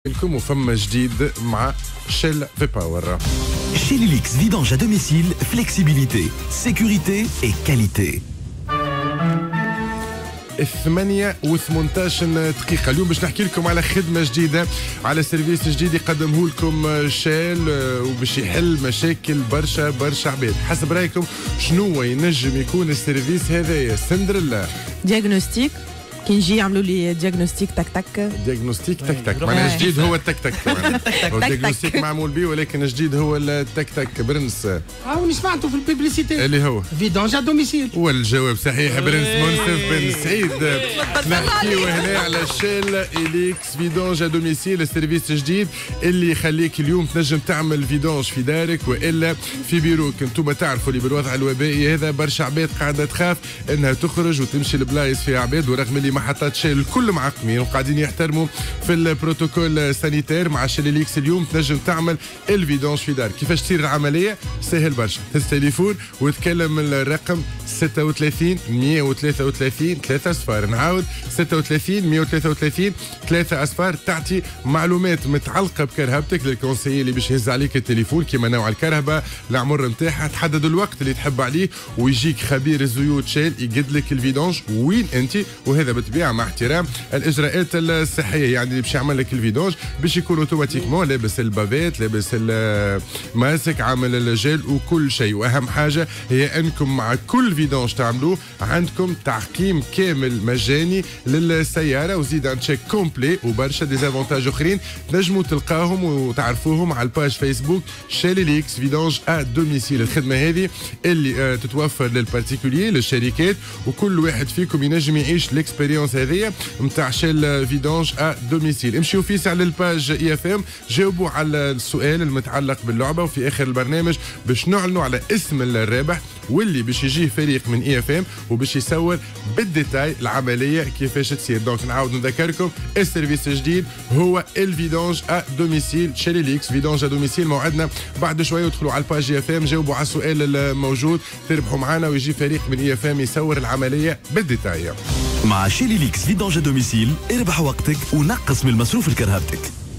لكم وفما جديد مع شيل في باور. Chez Lilix, vidange à domicile, flexibilité, sécurité et qualité. 18 دقيقة اليوم باش نحكي لكم على خدمة جديدة، على سيرفيس جديد يقدمه لكم شيل وباش يحل مشاكل برشا عباد. حسب رايكم شنو ينجم يكون السيرفيس هذايا؟ سندريلا دياغنوستيك، كي نجي يعملوا لي دياغنوستيك تك تك. دياغنوستيك تك تك معناها جديد هو التك تك. الدياغنوستيك معمول به ولكن جديد هو التك تك. برنس عاوني سمعتوا في الببليسيتي اللي هو فيدانج ا دوميسيل. والجواب صحيح. برنس منصف بن سعيد. نحكيو هنا على شيل إليكس فيدانج ا دوميسيل، السيرفيس الجديد اللي يخليك اليوم تنجم تعمل فيدانج في دارك والا في بيروك. انتم تعرفوا اللي بالوضع الوبائي هذا برشا عباد قاعده تخاف انها تخرج وتمشي لبلايص فيها عباد، ورغم اللي محطات شيل الكل معقمين وقاعدين يحترموا في البروتوكول سانيتير. مع شيل إليكس اليوم تنجم تعمل الفيدانج في دارك. كيفاش تصير العمليه؟ سهل برشا. تهز تليفون وتكلم الرقم 36 133 3 صفار. نعاود 36 133 3 أصفار. تعطي معلومات متعلقه بكرهبتك للكونسيي اللي باش يهز عليك التليفون، كيما نوع الكرهبه، العمر نتاعها، تحدد الوقت اللي تحب عليه ويجيك خبير الزيوت شيل يقد لك الفيدانج وين انت، وهذا بالطبيعه مع احترام الاجراءات الصحيه. يعني اللي باش يعمل لك الفيدانج باش يكون اوتوماتيكمون لابس البافيت، لابس الماسك، عامل الجل وكل شيء. واهم حاجه هي انكم مع كل فيدانج تعملوه عندكم تعقيم كامل مجاني للسياره وزيد ان تشيك كومبلي وبرشا ديزافونتاج اخرين تنجموا تلقاهم وتعرفوهم على الباج فيسبوك شيل إليكس فيدانج ا دوميسيل. الخدمه هذه اللي تتوفر للبارتيكولي للشركات، وكل واحد فيكم ينجم يعيش الاكسبيريونس هذيا نتاع شيل فيدانج ا دوميسيل. امشيو فيس على الباج اي اف ام، جاوبوا على السؤال المتعلق باللعبه، وفي اخر البرنامج باش نعلنوا على اسم الرابح واللي باش يجيه فريق من اي اف ام وباش يصور بالديتاي العمليه كيفاش تصير. دونك نعاود نذكركم السيرفيس الجديد هو الفيدانج ا دوميسيل شيل إليكس فيدانج ا دوميسيل. موعدنا بعد شويه، ادخلوا على الباج اي اف ام، جاوبوا على السؤال الموجود، تربحوا معنا ويجي فريق من اي اف ام يصور العمليه بالديتاي. مع شيل إليكس فيدانج ا دوميسيل اربح وقتك ونقص من المصروف لكرهبتك.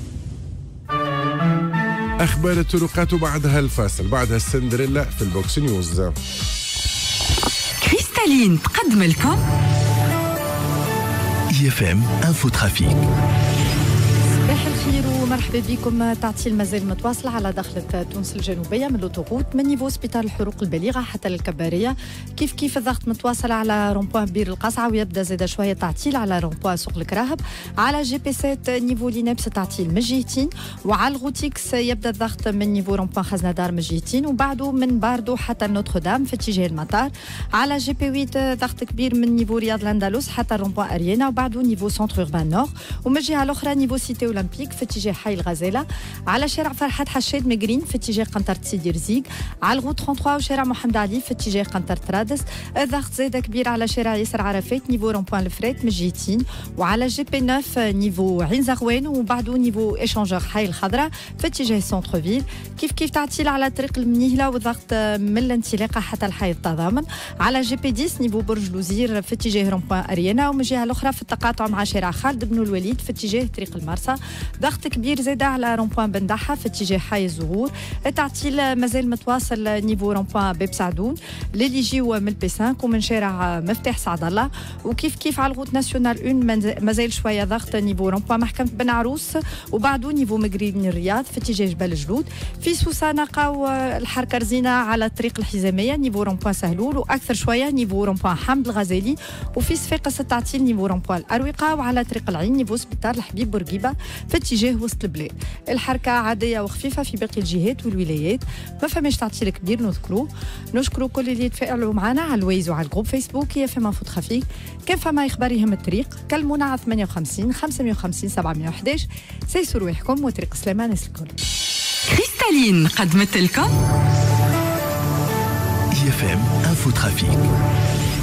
اخبار الطرقات وبعدها الفاصل، بعدها السندريلا في البوكس نيوز. كريستالين تقدم لكم اي اف ام انفو ترافيك. صباح الخير ومرحبا بكم. تعطيل مازال متواصل على دخلة تونس الجنوبية من لوتوغوت من نيفو سبيطار الحروق البليغة حتى للكبارية. كيف الضغط متواصل على رومبوان بير القصعة، ويبدا زاد شوية تعطيل على رومبوان سوق الكراهب. على جي بي 7 نيفو لينابس تعطيل من جهتين، وعلى الغوتيكس يبدا الضغط من نيفو رومبوان خزنة دار من جهتين، وبعده من باردو حتى نوتردام في اتجاه المطار. على جي بي 8 ضغط كبير من نيفو رياض الاندلس حتى رومبوان اريانا، وبعده نيفو سونتر اوربان نور، ومن الجهة الأخرى نيفو سيتي اولمبيك في اتجاه حي الغزاله. على شارع فرحات حشاد مقرين في اتجاه قنطرة سيدي رزيق. على الغوت 33 وشارع محمد علي في اتجاه قنطرة رادس. الضغط زاده كبير على شارع ياسر عرفات نيفو رومبوان الفريت من جهتين، وعلى جي بي 9 نيفو عين زغوان، وبعده نيفو اشانجور حي الخضراء في اتجاه سونتر فيل. كيف تعطيل على طريق المنيهله والضغط من الانطلاقه حتى الحي التضامن. على جي بي 10 نيفو برج لوزير في اتجاه رومبوان اريانا، ومن الجهه الاخرى في التقاطع مع شارع خالد بن الوليد في اتجاه طريق المرسى. ضغط كبير زاد على رومبوان بن دحة في اتجاه حي الزهور. التعطيل مازال متواصل نيفو رومبوان باب سعدون للي يجيو من البي 5 ومن شارع مفتاح سعد الله. وكيف على الغوت ناسيونال 1 مازال شويه ضغط نيفو رومبوان محكمة بن عروس، وبعده نيفو مقرين الرياض في اتجاه جبل جلود. في سوسه نلقاو الحركه رزينه على الطريق الحزاميه نيفو رومبوان سهلول، واكثر شويه نيفو رومبوان حمد الغزالي. وفي صفاقس التعطيل نيفو رومبوان الاروقه، وعلى طريق العين نيفو سبيطار الحبيب بورقيبه في اتجاه وسط البلاد. الحركه عاديه وخفيفه في باقي الجهات والولايات، ما فماش تعطيل كبير نشكروا كل اللي يتفاعلوا معنا على الويز وعلى الجروب فيسبوك يا فما فوت خفيف. كان فما اخبار يهم الطريق كلمونا على 58 550 711. سيسوا رواحكم وطريق سلامه ناس الكل. كريستالين قدمت لكم اي اف ام انفو ترافيك.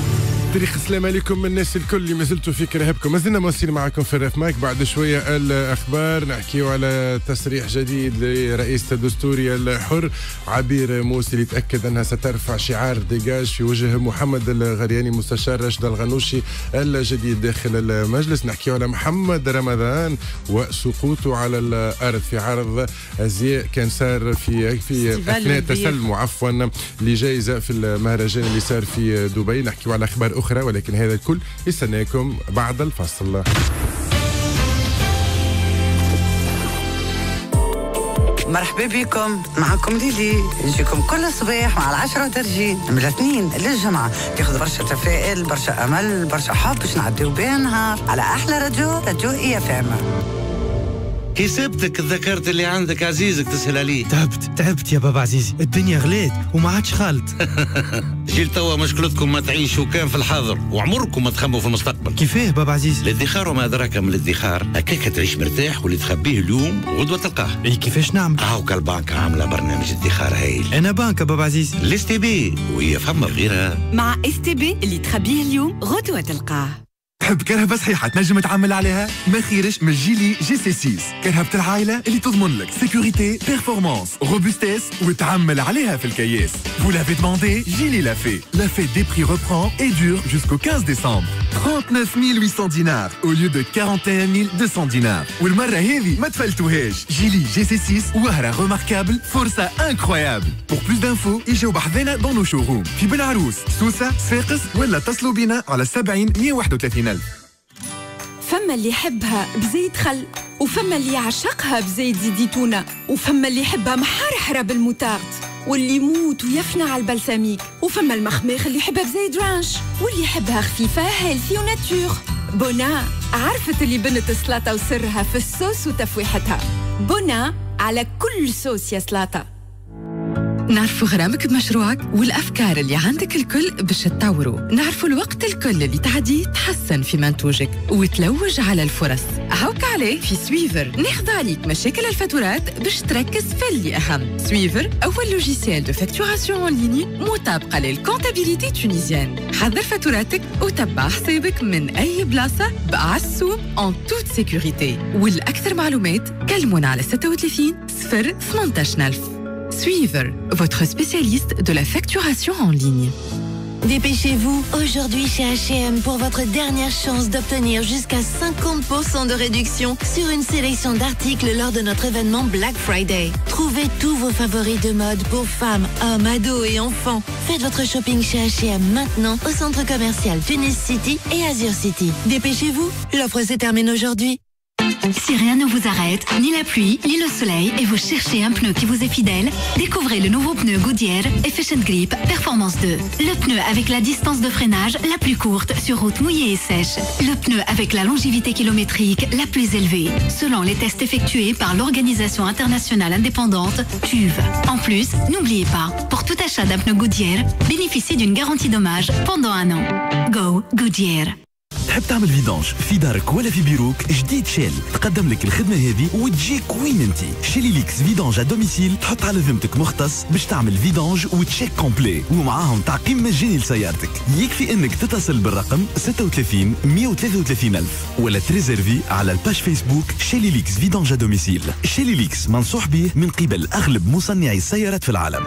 تاريخ السلام عليكم الناس الكل اللي ما زلتوا في كرهبكم. ما زلنا مواصلين معكم في الريف ماك. بعد شويه الاخبار نحكيو على تصريح جديد لرئيس الدستوري الحر عبير موسى اللي تاكد انها سترفع شعار ديجاج في وجه محمد الغرياني مستشار رشد الغنوشي الجديد داخل المجلس. نحكيو على محمد رمضان وسقوطه على الارض في عرض ازياء كان صار في اثناء تسلم عفوا لجائزه في المهرجان اللي صار في دبي. نحكيو على اخبار اخرى ولكن هذا الكل يستناكم بعد الفصل. مرحبا بكم، معكم ليلي. نجيكم كل صباح مع 10 درجين من الاثنين للجمعة. تاخذ برشا تفائل، برشا أمل، برشا حب باش نعديو بها نهار على أحلى راديو EFM. حسابتك ذكرت اللي عندك عزيزك تسهل عليه. تعبت يا بابا عزيزي، الدنيا غليت وما عادش خالد. جيل توا مشكلتكم ما تعيشوا كان في الحاضر وعمركم ما تخموا في المستقبل. كيفاه بابا عزيزي؟ الادخار وما أدراك من الادخار، هكاك تعيش مرتاح واللي تخبيه اليوم غدوة تلقاه. اي كيفاش نعمل؟ هاوكا البنك عاملة برنامج ادخار هايل. أنا بنك بابا عزيزي. الاس تي بي وهي فما غيرها. مع اس تي بي اللي تخبيه اليوم غدوة تلقاه. تحب كرهبة صحيحة تنجم تعمل عليها؟ ما خيرش من جيلي GC6 كرهبة العائلة اللي تضمن لك sécurité, performance, robustesse وتعمل عليها في الكياس. Vous l'avez demandé, Gilly l'a fait. La fête des prix reprend et dure jusqu'au 15 décembre. 39 800 dinars au lieu de 41 200 dinars. والمرة هذه ما تفلتوهاش. Gilly GC6 وهرة remarquable, فرصة incroyable. Pour plus d'infos, يجيو بحذنا dans nos showrooms. في بن عروس، سوسة، صفاقس ولا اتصلوا بنا على 70 131 ألف. فما اللي يحبها بزيت خل، وفما اللي يعشقها بزيت زيتونة، وفما اللي يحبها محرحرة بالموتارد، واللي يموت ويفنى على البلساميك، وفما المخماخ اللي يحبها بزيت رانش، واللي يحبها خفيفة هيلثي وناتور. بونا عرفت اللي بنت السلاطة وسرها في الصوص وتفويحتها. بونا على كل صوص يا سلاطة. نعرفوا غرامك بمشروعك والأفكار اللي عندك الكل باش تطوروا. نعرفوا الوقت الكل اللي تعديه تحسن في منتوجك وتلوج على الفرص. هاوك عليه في سويفر ناخذ عليك مشاكل الفاتورات باش تركز في اللي أهم. سويفر أول لوجيسيال دو فاكتوراسيون أون ليني مطابقة للكونتابيليتي تونيزيان. حضر فاتوراتك وتبع حسابك من أي بلاصة بعسوم أن توت سيكوريتي. والأكثر معلومات كلمونا على 36 0 18000. Suivre, votre spécialiste de la facturation en ligne. Dépêchez-vous aujourd'hui chez H&M pour votre dernière chance d'obtenir jusqu'à 50% de réduction sur une sélection d'articles lors de notre événement Black Friday. Trouvez tous vos favoris de mode pour femmes, hommes, ados et enfants. Faites votre shopping chez H&M maintenant au centre commercial Tunis City et Azure City. Dépêchez-vous, l'offre se termine aujourd'hui. Si rien ne vous arrête, ni la pluie, ni le soleil, et vous cherchez un pneu qui vous est fidèle, découvrez le nouveau pneu Goodyear Efficient Grip Performance 2. Le pneu avec la distance de freinage la plus courte sur route mouillée et sèche. Le pneu avec la longévité kilométrique la plus élevée, selon les tests effectués par l'organisation internationale indépendante TÜV. En plus, n'oubliez pas, pour tout achat d'un pneu Goodyear, bénéficiez d'une garantie dommage pendant 1 an. Go Goodyear. تحب تعمل فيدانج في دارك ولا في بيروك؟ جديد شيل تقدم لك الخدمة هذه وتجيك وين انتي. شيلي ليكس فيدانج ادوميسيل تحط على ذمتك مختص باش تعمل فيدانج وتشيك كومبلي ومعاهم تعقيم مجاني لسيارتك. يكفي انك تتصل بالرقم 36 133 ألف ولا تريزيرفي على الباج فيسبوك شيلي ليكس فيدانج ادوميسيل. شيلي ليكس منصوح به من قبل اغلب مصنعي السيارات في العالم.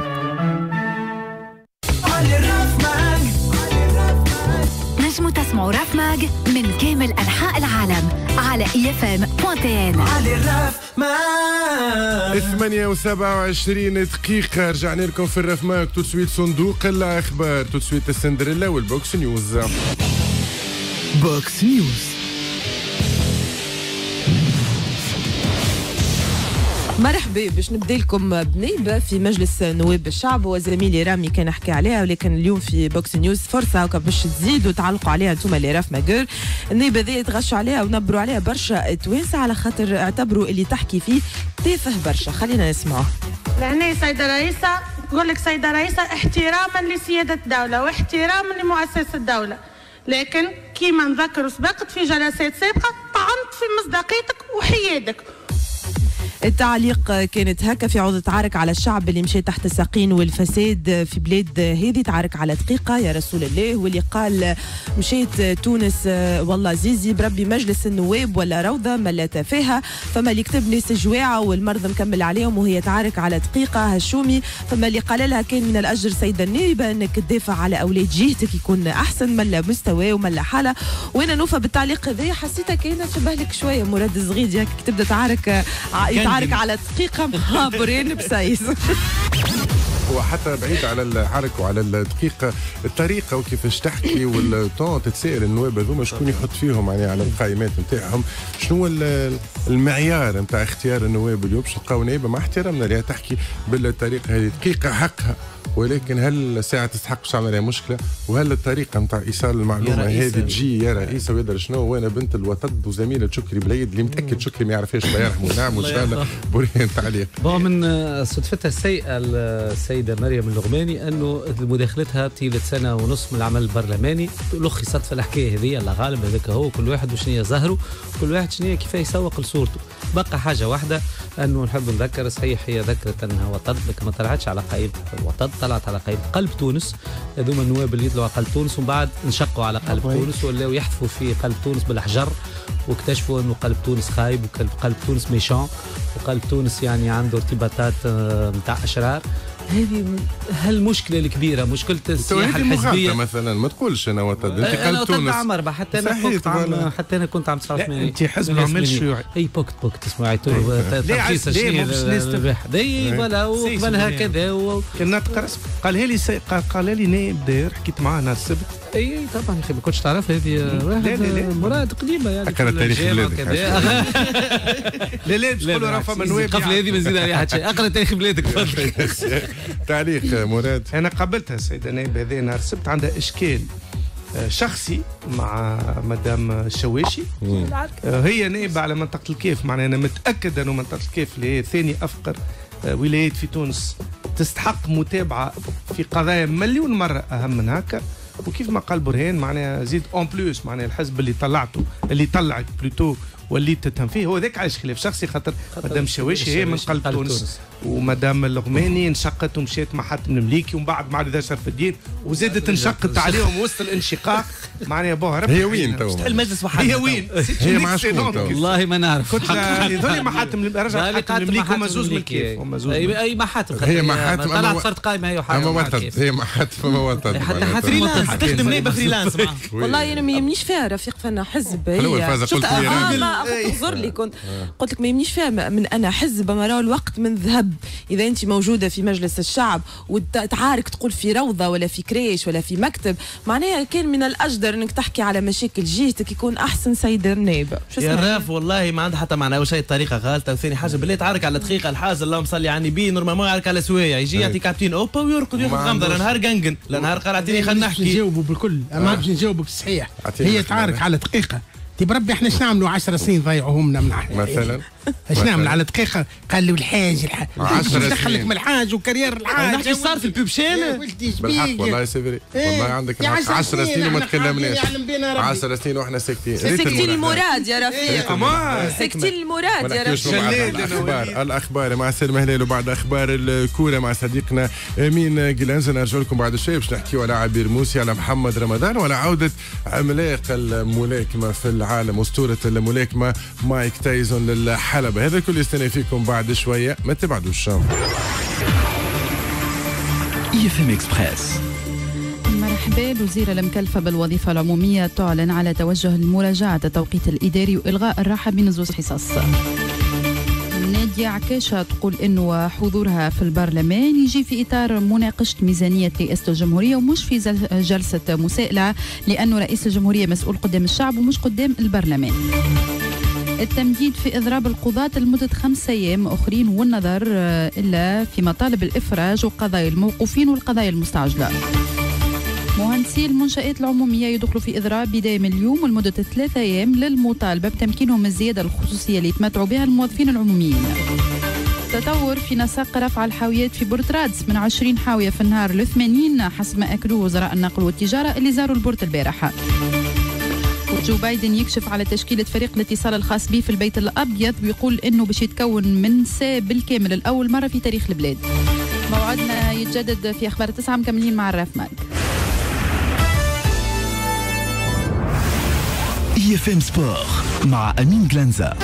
نجموا تسمعوا راف ماج من كامل أنحاء العالم على EFM.tn. 8:27 دقيقة رجعنا لكم في الراف ماج. تو سويت صندوق الأخبار، تو سويت السندريلا والبوكس نيوز. بوكس نيوز. مرحبا، باش نبدا لكم بنيبه في مجلس نواب الشعب وزميلي رامي كان حكى عليها، ولكن اليوم في بوكس نيوز فرصه هكا باش تزيدوا تعلقوا عليها انتم اللي راف ماجور. النيبه ذي تغشوا عليها ونبروا عليها برشا توانسه على خاطر اعتبروا اللي تحكي فيه تافه برشا. خلينا نسمعوا. لهنا سيدة رئيسة تقول لك سيدة رئيسة احتراما لسيادة الدولة واحتراما لمؤسسة الدولة، لكن كيما نذكر وسبقت في جلسات سابقة طعنت في مصداقيتك وحيادك. التعليق كانت هكا في عوض تعارك على الشعب اللي مشى تحت الساقين والفساد في بلاد هذه، تعارك على دقيقة يا رسول الله. واللي قال مشيت تونس والله زيزي بربي مجلس النواب ولا روضة ملا تفاهة، فما اللي كتب ناس جواعة والمرض مكمل عليهم وهي تعارك على دقيقة. هشومي فما اللي قال لها كان من الأجر سيدة النائبة أنك تدافع على أولاد جهتك يكون أحسن ملا مستوى وملا حالة. وأنا نوفى بالتعليق هذا حسيتها كانت تشبه لك شوية مراد الزغيدي هيك تبدا يتعارك على دقيقة مع برين بسايس. هو حتى بعيد على العرك وعلى الدقيقة الطريقة وكيفاش تحكي والطون تتسائل النواب هذوما شكون يحط فيهم يعني على القائمات نتاعهم، شنو المعيار نتاع اختيار النواب اليوم باش نلقاو نائبة مع احترامنا اللي تحكي بالطريقة هذه دقيقة حقها، ولكن هل الساعة تستحق باش تعمل مشكلة؟ وهل الطريقة نتاع إيصال المعلومة هذه تجي يا رئيسة ويدري شنو؟ وأنا بنت الوطد وزميلة شكري بليد اللي متأكد شكري ما يعرفهاش الله يرحمه. نعم وإن شاء الله برهان تعليق. من صدفتها السيئة السيدة مريم اللغماني أنه مداخلتها طيلة سنة ونص من العمل البرلماني لخصت في الحكاية هذه. الله غالب هذاك هو كل واحد وشنية ظهره، كل واحد شنية كيف يسوق لصورته. بقى حاجة واحدة أنه نحب نذكر صحيح هي ذكرت أنها وطد لكن ما طلعتش على قائمة الوطد، طلعت على قائمة قلب تونس. هذوما النواب اللي يطلعوا على قلب تونس ومن بعد انشقوا على قلب تونس ولاو يحذفوا في قلب تونس بالحجر، واكتشفوا انه قلب تونس خايب وقلب تونس ميشان وقلب تونس يعني عنده ارتباطات نتاع اشرار. هذه هالمشكله الكبيره، مشكله السياحه الحزبيه مثلا. ما تقولش انا وطد انت قلب تونس عمر حتى انا كنت عام 89. انت حزب العمال الشيوعي اي بوكت اسمه ترخيص الشيء ولا وقبلها كذا كنا تقرص قال لي نائب داير حكيت معاه نهار السبت. اي طبعا يا اخي ما كنتش تعرف هذه مراد قديمه يعني اقرا تاريخ بلادك. لا باش تقولوا راه فما نواب قفله هذه ما نزيد عليها حتى شيء. اقرا تاريخ بلادك تفضل. تعليق مراد. انا قابلتها السيده نائب هذه نهار السبت عندها اشكال شخصي مع مدام الشواشي. هي نائبه على منطقه الكيف، معناها انا متاكد انه منطقه الكيف اللي هي ثاني افقر ولايات في تونس تستحق متابعه في قضايا مليون مره اهم من هكا. وكيف ما قال برهان معناها زيد اون بلوس معناها الحزب اللي طلعته اللي طلعك بلوتو واللي تتهم فيه هو ذاك عايش خلاف شخصي، خاطر مدام الشواشي هي من قلب تونس ومدام اللغماني انشقت ومشيت مع حاتم المليكي ومن بعد مع رضا شرف الدين وزادت انشقت عليهم وسط الانشقاق معناها بوها. هي وين تو؟ المجلس هي وين؟ هي مع شكون؟ والله ما نعرف. كنت هذول مع حاتم رجع حاتم المليكي وما زوز من الكيف. اي مع حاتم. هي مع حاتم طلعت فرد قائمه هي وحاتم. هي مع حاتم ما وطد. حتى حاتم تخدم نائبه فريلانس معاه. والله انا ما يمنيش فيها رفيق فانا حزب. قلت اعذر لي قلت لك ما يمنيش فيها من انا حزب ما راه الوقت من ذهب. اذا انت موجوده في مجلس الشعب وتعارك تقول في روضه ولا في كريش ولا في مكتب، معناها كان من الاجدر انك تحكي على مشاكل جهتك يكون احسن سيدة النائبه. يا راف والله ما عندها حتى معنى شيء طريقه غالطه. وثاني حاجه بالله تعارك على دقيقه الحاج اللهم صل على النبي نورمالمون يعارك على سوايع يجي يعطي كابتن اوبا ويرقد ياخذ غمضه لا نهار قنقن لا نهار قال اعطيني خلينا نحكي. نجاوبوا بالكل ما باش نجاوبك الصحيح. هي تعارك على دقيقه بربي احنا شنو نعملوا 10 سنين ضيعوهم من مثلا ايش نعمل على دقيقه؟ قال له الحاج 10 سنين دخلك من الحاج وكارير الحاج. نحكي صار في البيبشيل بالحق والله سيفري والله عندك 10 سنين وما تكلمناش 10 سنين واحنا ساكتين. سكتين المراد يا رفيق. سكتين المراد يا رفيق. الاخبار مع سلمى هلال وبعد اخبار الكوره مع صديقنا امين جلانز. نرجع لكم بعد شوي باش نحكيوا على عبير موسي على محمد رمضان وعلى عوده عملاق الملاكمه في العالم اسطوره الملاكمه مايك تايسون للحلبة. هذا كل يستنى فيكم بعد شوية، ما تبعدوش. IFM إكسبريس. مرحبا. الوزيرة المكلفة بالوظيفة العمومية تعلن على توجه لمراجعة التوقيت الإداري وإلغاء الراحة بنزول حصص. نادية عكاشة تقول إنه حضورها في البرلمان يجي في إطار مناقشة ميزانية رئاسة الجمهورية ومش في جلسة مسائلة، لأنه رئيس الجمهورية مسؤول قدام الشعب ومش قدام البرلمان. التمديد في إضراب القضاة لمدة 5 أيام أخرين والنظر إلا في مطالب الإفراج وقضايا الموقوفين والقضايا المستعجلة. مهندسي المنشآت العمومية يدخلوا في إضراب بداية من اليوم ولمدة 3 أيام للمطالبة بتمكينهم الزيادة الخصوصية اللي يتمتعوا بها الموظفين العموميين. تطور في نسق رفع الحاويات في بورترادس من 20 حاوية في النهار ل 80 حسب ما أكدوه وزراء النقل والتجارة اللي زاروا البورت البارحة. جو بايدن يكشف على تشكيلة فريق الاتصال الخاص به في البيت الأبيض ويقول إنه باش يتكون من سا بالكامل الأول مرة في تاريخ البلاد. موعدنا يتجدد في أخبار 9 مكملين مع الراف ماك. EFM سبور مع أمين جلانزا.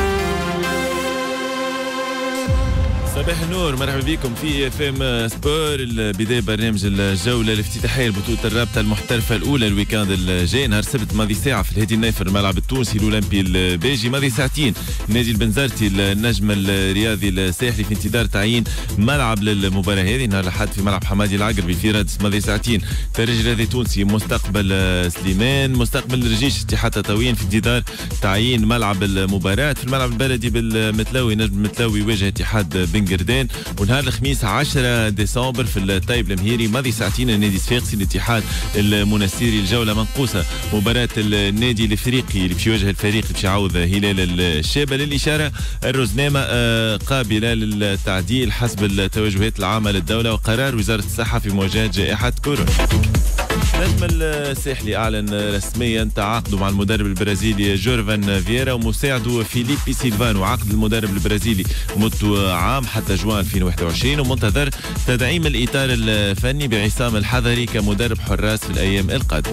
صباح النور، مرحبا بكم في FM سبور. بداية برنامج الجولة الافتتاحية لبطولة الرابطة المحترفة الأولى الويكاند الجاي نهار السبت ماضي ساعة في الهادي النايفر الملعب التونسي الأولمبي البيجي. ماضي ساعتين نادي البنزرتي النجم الرياضي الساحلي في انتظار تعيين ملعب للمباراة هذه نهار الأحد في ملعب حمادي العقربي في رادس. ماضي ساعتين ترجي الرياضي التونسي مستقبل سليمان مستقبل الرجيش اتحاد تطاوين في انتظار تعيين ملعب المباراة في الملعب البلدي بالمتلاوي. نجم المتلاوي يواجه اتحاد بنقردان. ونهار الخميس 10 ديسمبر في الطيب المهيري ماضي ساعتين النادي الصفاقسي الاتحاد المنستيري الجوله منقوصه. مباراه النادي الافريقي اللي باش يواجه الفريق اللي باش يعوض هلال الشابه. للاشاره الرزنامه قابله للتعديل حسب التوجهات العامه للدوله وقرار وزاره الصحه في مواجهه جائحه كورونا. نجم الساحلي أعلن رسميا تعاقده مع المدرب البرازيلي جورفان فييرا ومساعده فيليبي سيلفانو. عقد المدرب البرازيلي مدته عام حتى جوان 2021 ومنتظر تدعيم الإطار الفني بعصام الحضري كمدرب حراس في الأيام القادمة.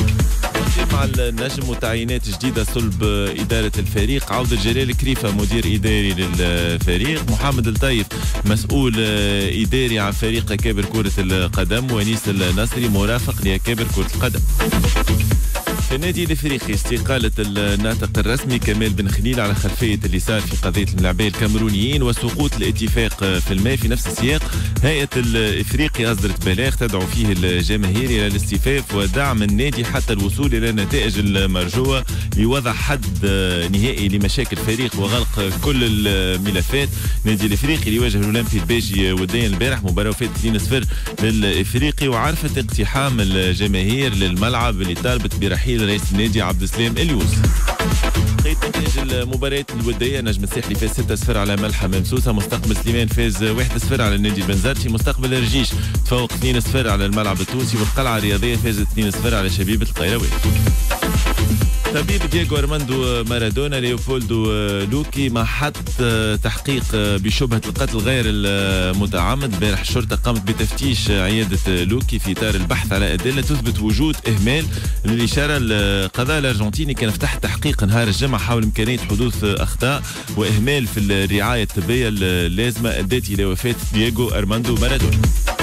مع النجم وتعيينات جديدة صلب إدارة الفريق. عودة جلال كريفة مدير إداري للفريق. محمد الطيف مسؤول إداري عن فريق أكابر كرة القدم. ونيس النصري مرافق لأكابر كرة القدم. في النادي الافريقي استقالة الناطق الرسمي كمال بن خليل على خلفية اللي صار في قضية الملاعبية الكاميرونيين وسقوط الاتفاق في الماء. في نفس السياق هيئة الافريقي اصدرت بلاغ تدعو فيه الجماهير الى الاستفاف ودعم النادي حتى الوصول الى النتائج المرجوة لوضع حد نهائي لمشاكل الفريق وغلق كل الملفات. النادي الافريقي اللي يواجه الاولمبي البيجي وديا البارح مباراة فاتت 2-0 للافريقي وعرفت اقتحام الجماهير للملعب اللي طالبت برحيل رئيس النادي عبد السلام اليوس. بقيت نتائج المباريات الوديه. نجم الساحلي فاز 6-0 على ملحم ممسوسه. مستقبل سليمان فاز 1-0 على النادي البنزرتي. مستقبل الرجيش تفوق 2-0 على الملعب التونسي. والقلعه الرياضيه فازت 2-0 على شبيبه القيروان. طبيب دييغو أرماندو مارادونا ليوبولدو لوكي محط تحقيق بشبهة القتل غير المتعمد. امبارح الشرطة قامت بتفتيش عيادة لوكي في إطار البحث على أدلة تثبت وجود إهمال. للإشارة القضاء الأرجنتيني كان فتح تحقيق نهار الجمعة حول إمكانية حدوث أخطاء وإهمال في الرعاية الطبية اللازمة أدت إلى وفاة دييغو أرماندو مارادونا.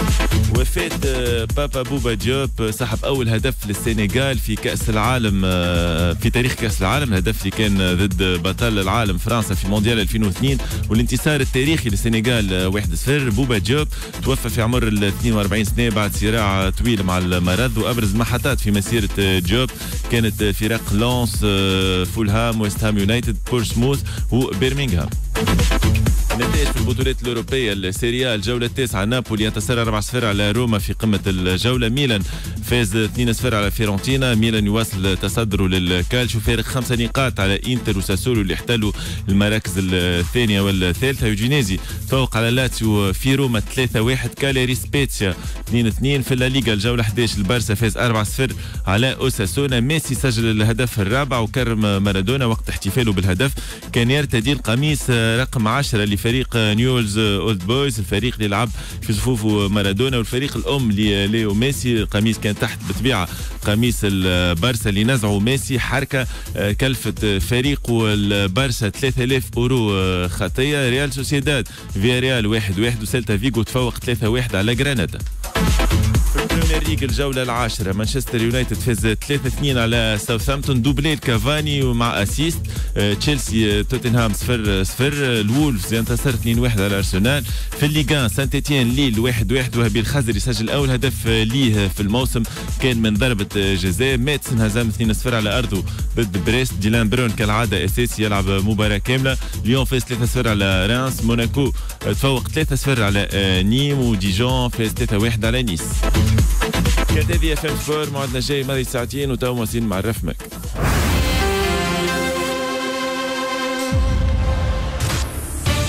وفاة بابا بوبا ديوب صاحب أول هدف للسنغال في كأس العالم في تاريخ كأس العالم. الهدف اللي كان ضد بطل العالم فرنسا في مونديال 2002 والانتصار التاريخي للسنغال 1-0. بوبا ديوب توفى في عمر 42 سنة بعد صراع طويل مع المرض. وأبرز محطات في مسيرة ديوب كانت فرق لونس فولهام ويست هام يونايتد بورسموث وبرمنغهام. النتائج في البطولات الأوروبية. السيريا الجولة التاسعة نابولي ينتصر 4-0 على روما في قمة الجولة. ميلان فاز 2-0 على فيرونتينا. ميلان يواصل تصدره للكالشيو فارق 5 نقاط على إنتر وساسولو اللي احتلوا المراكز الثانية والثالثة. يودينيزي تفوق على لاتسيو في روما 3-1. كاليري سبيتسيا 2-2. في الليغا الجولة 11 البارسا فاز 4-0 على أوساسونا. ميسي سجل الهدف الرابع وكرم مارادونا وقت احتفاله بالهدف. كان يرتدي القميص رقم 10 لفريق نيولز اولد بويز الفريق اللي لعب في صفوف مارادونا. والفريق الام لليو ميسي القميص كان تحت بطبيعه قميص البارسا اللي نزعوا ميسي. حركه كلفت فريق البارسا 3000 اورو خطيه. ريال سوسيداد فيا ريال 1-1 وسيلتا فيغو تفوق 3-1 على جرانادا. في البريمير ليج الجولة العاشرة مانشستر يونايتد فاز 3-2 على ساوثهامبتون دوبلي كافاني ومع اسيست. تشيلسي توتنهام 0-0. الوولفز ينتصر 2-1 على ارسنال. في الليغان سانت إتيان ليل 1-1 وهبي الخزري يسجل اول هدف ليه في الموسم كان من ضربة جزاء. ميتسن هزم 2-0 على ارضه ضد بريست. ديلان برون كالعادة اساسي يلعب مباراة كاملة. ليون فاز 3-0 على رانس. موناكو تفوق 3-0 على نيم. وديجون فاز 3-1 على نيس. كانت هذه FM سبور. موعدنا جاي ماضي ساعتين وتو واصلين مع الرفمك.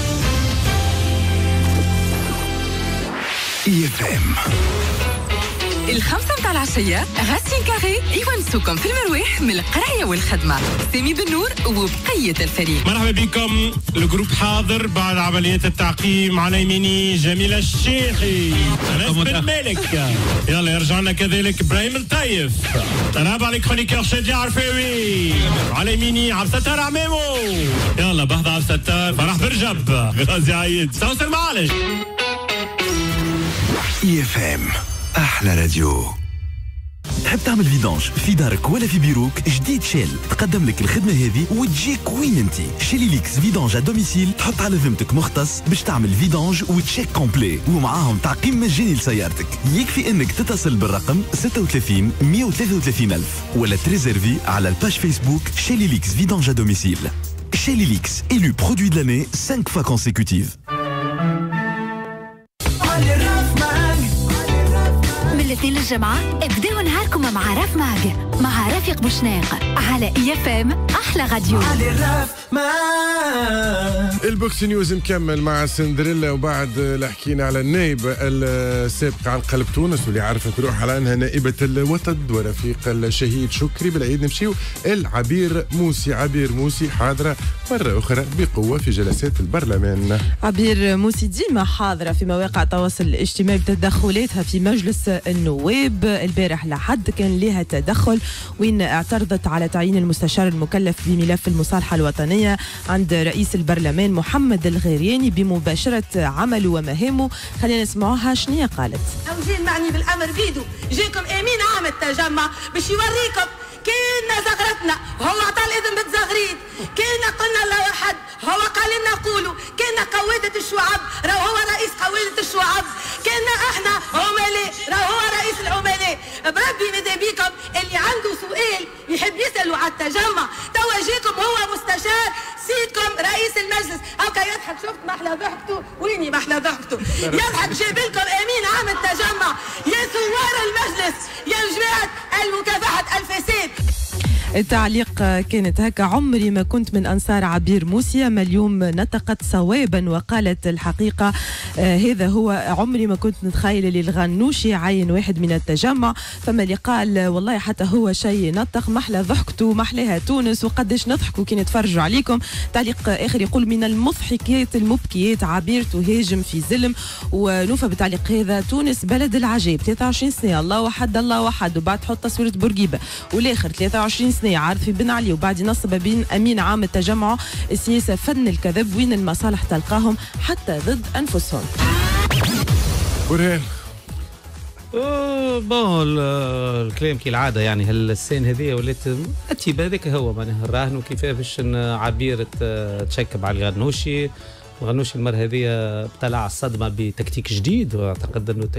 EFM الخمسة متاع العشية غاسين كاري يونسوكم في المرويح من القراية والخدمة. سامي بن نور وبقية الفريق. مرحبا بكم. الجروب حاضر بعد عملية التعقيم. على يميني جميلة الشيخي، أنس بن مالك، يلا يرجع لنا كذلك إبراهيم الطيف. تنابع لي كرونيكور شادي عرفاوي. على يميني عبد الستار عمامو، يلا بهضة عبد الستار. فرح برجب، غازي عيد، سوس المعالج. EFM أحلى راديو. تحب تعمل فيدانج في دارك ولا في بيروك؟ جديد شيل تقدم لك الخدمة هذه وتجيك وين انتي. شيلي ليكس فيدانج ا دوميسيل، تحط على ذمتك مختص باش تعمل فيدانج وتشيك كومبلي ومعاهم تعقيم مجاني لسيارتك. يكفي انك تتصل بالرقم 36 133 ألف ولا تريزيرفي على الباج فيسبوك شيلي ليكس فيدانج ا دوميسيل. شيلي ليكس élu produit de l'année 5 fois consécutive. من الاثنين للجمعة ابدأوا نهاركم مع راف ماغ مع رفيق بوشناق على EFM أحلى راديو. البوكس نيوز مكمل مع سندريلا، وبعد اللي حكينا على النائبة السابقة عن قلب تونس واللي عرفت روح على أنها نائبة الوتد ورفيق الشهيد شكري بالعيد، نمشيو العبير موسي. عبير موسي حاضرة مرة أخرى بقوة في جلسات البرلمان. عبير موسي ديما حاضرة في مواقع التواصل الاجتماعي بتدخلاتها في مجلس النواب. البارح لحد كان لها تدخل وين اعترضت على تعيين المستشار المكلف بملف المصالحة الوطنية عند رئيس البرلمان محمد الغرياني بمباشرة عمله ومهامه. خلينا نسمعوها شنية قالت. التوجيه المعني بالأمر بيدو جاكم أمين عام التجمع باش يوريكم كنا زغرتنا هو عطى الإذن بالتزغريد، كنا قلنا لا واحد هو قال لنا قولوا، كنا قوادة الشعب راهو هو رئيس قوادة الشعب، كنا احنا عملاء راهو هو رئيس العملاء. بربي ماذا بيكم اللي عنده سؤال يحب يسألوا على التجمع توا جاكم هو مستشار سيدكم رئيس المجلس. هكا يضحك، شفت محلى ضحكته؟ ويني محلى ضحكته؟ يضحك جايبلكم امين عام التجمع يا ثوار المجلس يا جماعه المكافحه الفساد. التعليق كانت هكا. عمري ما كنت من أنصار عبير موسى، ما اليوم نطقت صوابا وقالت الحقيقة. هذا هو عمري ما كنت نتخيل اللي الغنوشي عين واحد من التجمع، فما اللي قال والله حتى هو شيء نطق. محلى ضحكتوا محلاها تونس وقداش نضحكوا كي نتفرجوا عليكم. تعليق آخر يقول من المضحكات المبكيات عبير تهاجم في زلم. ونوفى بالتعليق هذا تونس بلد العجيب 23 سنة الله وحد الله وحد، وبعد تحط تصويرة بورقيبة، والآخر 23 سنة عارض في بن علي، وبعد ينصب بين أمين عام التجمع. السياسة فن الكذب وين المصالح تلقاهم حتى ضد أنفسهم. برهان بون الكلام كالعادة يعني هالسين هذه ولات أتيبة. هذاك هو معناها الراهن وكيفاش عبير تشكب على الغنوشي. الغنوشي المرة هذه ابتلع الصدمة بتكتيك جديد، واعتقد انه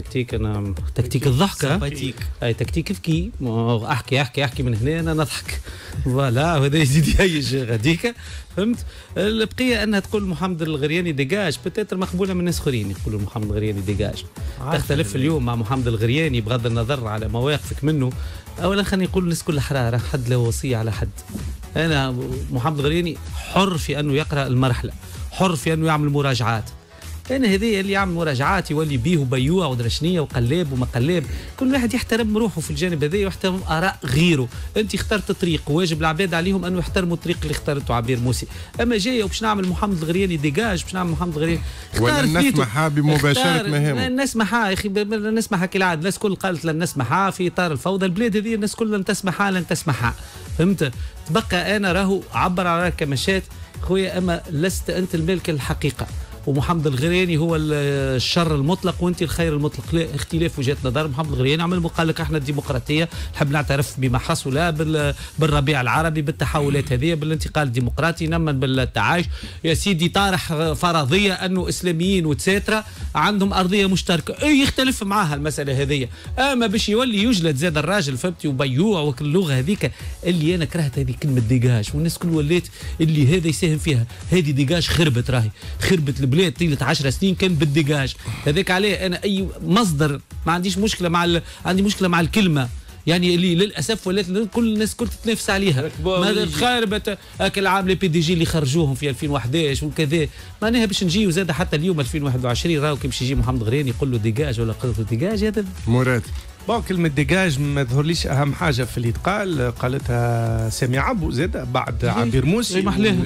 تكتيك الضحكة. اي تكتيك ذكي، احكي احكي احكي من هنا انا نضحك فوالا، وهذا يزيد يهيج غاديكا. فهمت؟ البقيه انها تقول محمد الغرياني ديجاج، بتاتر مقبوله من ناس اخرين يقولوا محمد الغرياني ديجاج. تختلف اليوم مع محمد الغرياني بغض النظر على مواقفك منه. اولا خلينا نقول الناس كل حراره، حد له وصيه على حد. انا محمد الغرياني حر في انه يقرا المرحله، حر في انه يعمل مراجعات. انا هذه اللي يعمل مراجعات يولي بيه وبيوع ودرشنيه وقلاب وما قلاب، كل واحد يحترم روحه في الجانب هذا ويحترم اراء غيره. انت اخترت طريق واجب العباد عليهم انه يحترموا الطريق اللي اختارته عبير موسي. اما جايه وباش نعمل محمد الغرياني ديجاج، باش نعمل محمد الغرياني ولا نسمحها بمباشره مهامه. نسمحها يا اخي، نسمحها كالعاده. الناس كل قالت لن نسمحها في اطار الفوضى. البلاد هذه الناس كل لن تسمحها لن تسمحها. فهمت؟ تبقى انا راهو عبر على كمشات خويا، اما لست انت الملك الحقيقه، ومحمد الغرياني هو الشر المطلق وانت الخير المطلق. لا، اختلاف وجهات نظر. محمد الغرياني عمل قال لك احنا الديمقراطيه نحب نعترف بما حصل بالربيع العربي، بالتحولات هذه، بالانتقال الديمقراطي، نمن بالتعايش. يا سيدي طارح فرضيه انه اسلاميين وتساترا عندهم ارضيه مشتركه، اي يختلف معاها المساله هذه. اما باش يولي يجلد زاد الراجل فهمتي وبيوع وكل اللغه هذيك اللي انا كرهت هذه كلمه ديجاج، والناس كل ولات اللي هذا يساهم فيها. هذه ديجاج خربت، راهي خربت البلاد طيله 10 سنين كان بالديجاج هذاك. عليه انا اي مصدر ما عنديش مشكله عندي مشكله مع الكلمه يعني اللي للاسف ولات كل الناس كل تتنافس عليها. ما خربت اكل عام لي بي دي جي اللي خرجوهم في 2011 وكذا. معناها باش نجيو زاد حتى اليوم 2021 راهو كي باش يجي محمد غرياني يقول له ديجاج ولا قلت له ديجاج. هذا مراد بون كلمة ديجاج ما ظهرليش أهم حاجة في اللي قالتها سامي عبو زاد بعد عبير موسي.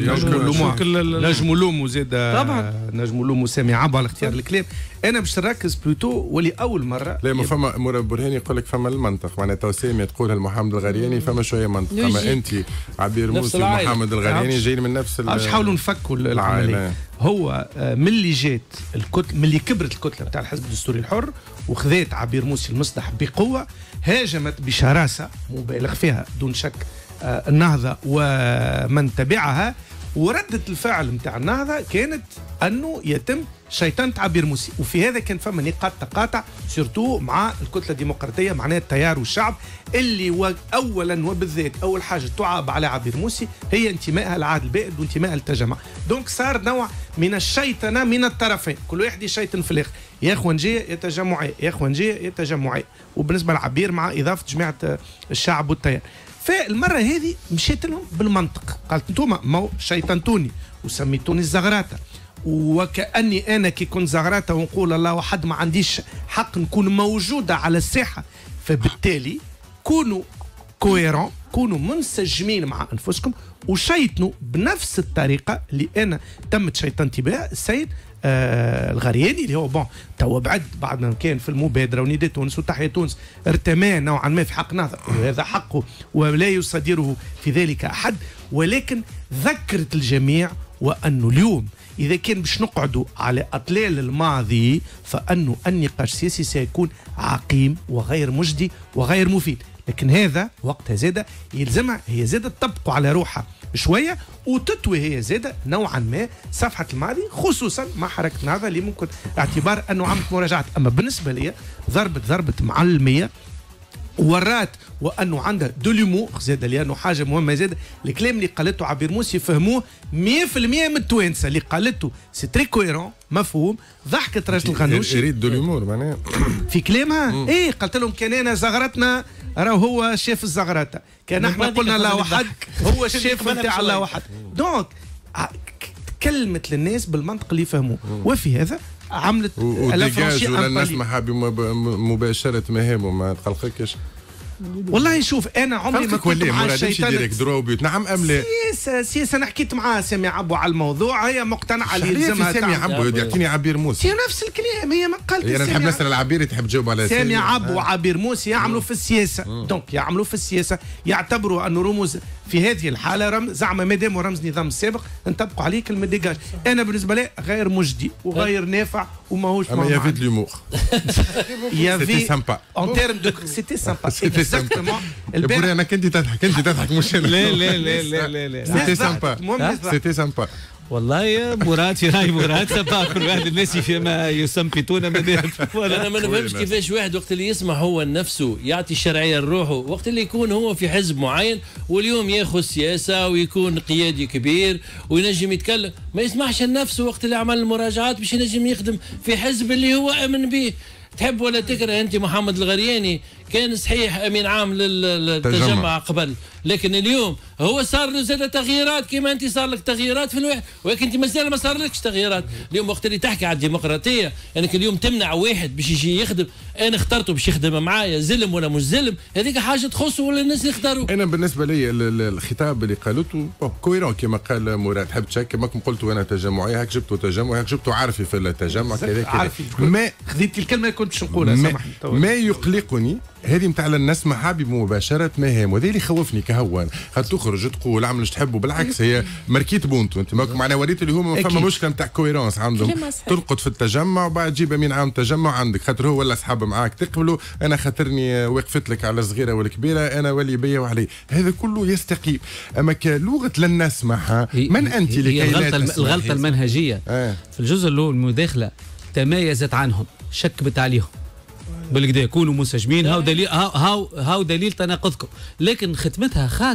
نجموا لومو زاد طبعا نجموا لومو سامي عبو على اختيار الكلام. أنا باش نركز بلوتو ولي أول مرة. لا ما فما مراد برهاني يقول لك فما المنطق معناتها سامي تقولها لمحمد الغرياني فما شوية منطق. أما أنت عبير موسي ومحمد الغرياني جايين من نفس باش نحاولوا نفكوا العملية. هو ملي جات الكتله ملي كبرت الكتله بتاع الحزب الدستوري الحر وخذات عبير موسي المصلح بقوه هاجمت بشراسه مبالغ فيها دون شك النهضه ومن تبعها وردة الفعل نتاع النهضه كانت انه يتم شيطنة عبير موسي وفي هذا كان فما نقاط تقاطع سيرتو مع الكتله الديمقراطيه معناها التيار والشعب اللي اولا وبالذات اول حاجه تعاب على عبير موسي هي انتمائها للعهد البائد وانتمائها للتجمع. دونك صار نوع من الشيطنه من الطرفين كل واحد يشيطن في الاخر يا اخوانجيه يا تجمعيه يا اخوانجيه يا تجمعيه وبالنسبه لعبير مع اضافه جماعه الشعب والتيار. فالمره هذه مشيت لهم بالمنطق قالت انتم ما شيطنتوني وسميتوني الزغراته وكأني أنا كي كنت زغراته ونقول الله وحد ما عنديش حق نكون موجودة على الساحة فبالتالي كونوا كويرون كونوا منسجمين مع أنفسكم وشيطنوا بنفس الطريقة اللي أنا تمت شيطنتي بها السيد الغرياني اللي هو بون توا بعد ما كان في المبادرة ونداء تونس وتحيا تونس ارتمى نوعا ما في حق نهضة وهذا حقه ولا يصدره في ذلك أحد ولكن ذكرت الجميع وأنه اليوم إذا كان باش نقعدوا على أطلال الماضي فأنه النقاش السياسي سيكون عقيم وغير مجدي وغير مفيد لكن هذا وقتها زادة يلزمها هي زادة تطبقوا على روحها شوية وتطوي هي زادة نوعا ما صفحة الماضي خصوصا مع حركة النهضة اللي ممكن اعتبار أنه عملت مراجعات. أما بالنسبة لي ضربت معلمية ورات وانه عندها دوليمو زاد لانه حاجه مهمه زاد الكلام اللي قالته عبير موسي فهموه 100% من التوانسه اللي قالته سي تري كويرون مفهوم ضحكت راجل الغنوشي يريد دوليمور معناها في كلامها ايه قالت لهم كان انا زغرتنا راهو هو شاف الزغرته كان احنا قلنا لا واحد هو الشيف نتاع الله واحد دونك تكلمت للناس بالمنطق اللي فهموه وفي هذا عملت وديجاج ولا الناس ما بمباشره مهامهم ما تقلقكش والله شوف انا عمري ما كنت مع الشيطان نعم ام لا سياسه انا حكيت معاه سامي عبو على الموضوع هي مقتنعه اللي يلزمها سامي عبو يعطيني عبير موسي هي نفس الكلام هي ما قالت انا نحب نسال العبير تحب تجاوب على سامي عبو وعبير موسي يعملوا في السياسه دونك يعملوا في السياسه يعتبروا انه رموز في هذه الحاله زعما مادام رمز النظام السابق نطبقوا عليه كلمه ديجاج. انا بالنسبه لي غير مجدي وغير نافع وماهوش اما يا فيد ليمور سيتي سامبا ان تيرم دو سيتي سامبا اكزاكتومون البارح انا كنت تضحك مش انا لا لا لا لا لا سيتي سامبا سيتي سامبا والله يا مراد في راي مراد سبا كل واحد الناس فيما يسمبتون انا ما نفهمش كيفاش واحد وقت اللي يسمع هو نفسه يعطي الشرعيه لروحه وقت اللي يكون هو في حزب معين واليوم ياخذ سياسه ويكون قيادي كبير وينجم يتكلم ما يسمعش لنفسه وقت اللي عمل المراجعات باش ينجم يخدم في حزب اللي هو امن به. تحب ولا تكره انت محمد الغرياني كان صحيح امين عام للتجمع قبل لكن اليوم هو صار له زاد تغييرات كما انت صار لك تغييرات في الواحد ولكن انت مازال ما صار لكش تغييرات. اليوم وقت اللي تحكي على الديمقراطيه انك اليوم تمنع واحد باش يجي يخدم انا اخترته باش يخدم معايا زلم ولا مش زلم هذيك حاجه تخصه ولا الناس يختاروا. انا بالنسبه لي الخطاب اللي قالته كويرون كما قال مراد حب تشك كما قلت انا تجمعي هاك جبته تجمع هاك جبته عارفي في التجمع كذا ما خذيت الكلمه اللي كنت نقولها ما يقلقني هذه نتاع نسمعها بمباشره مهام وهذا اللي خوفني كهوان خاطر تخرج تقول اعمل اش تحبوا بالعكس هي ماركيت بونتو انت معناها وريت اللي هما فما مشكله نتاع كويرونس عندهم ترقد في التجمع وبعد تجيب امين عام تجمع عندك خاطر هو ولا اصحاب معاك تقبلوا انا خاطرني وقفت لك على الصغيره والكبيره انا ولي بيا وعليه هذا كله يستقيم. اما كلغه لن نسمعها من انت لكي لا الغلطه المنهجيه في الجزء الاول المداخله تميزت عنهم شكبت عليهم بالكدا يكونوا منسجمين هاو دليل هاو دليل تناقضكم لكن ختمتها خاتمه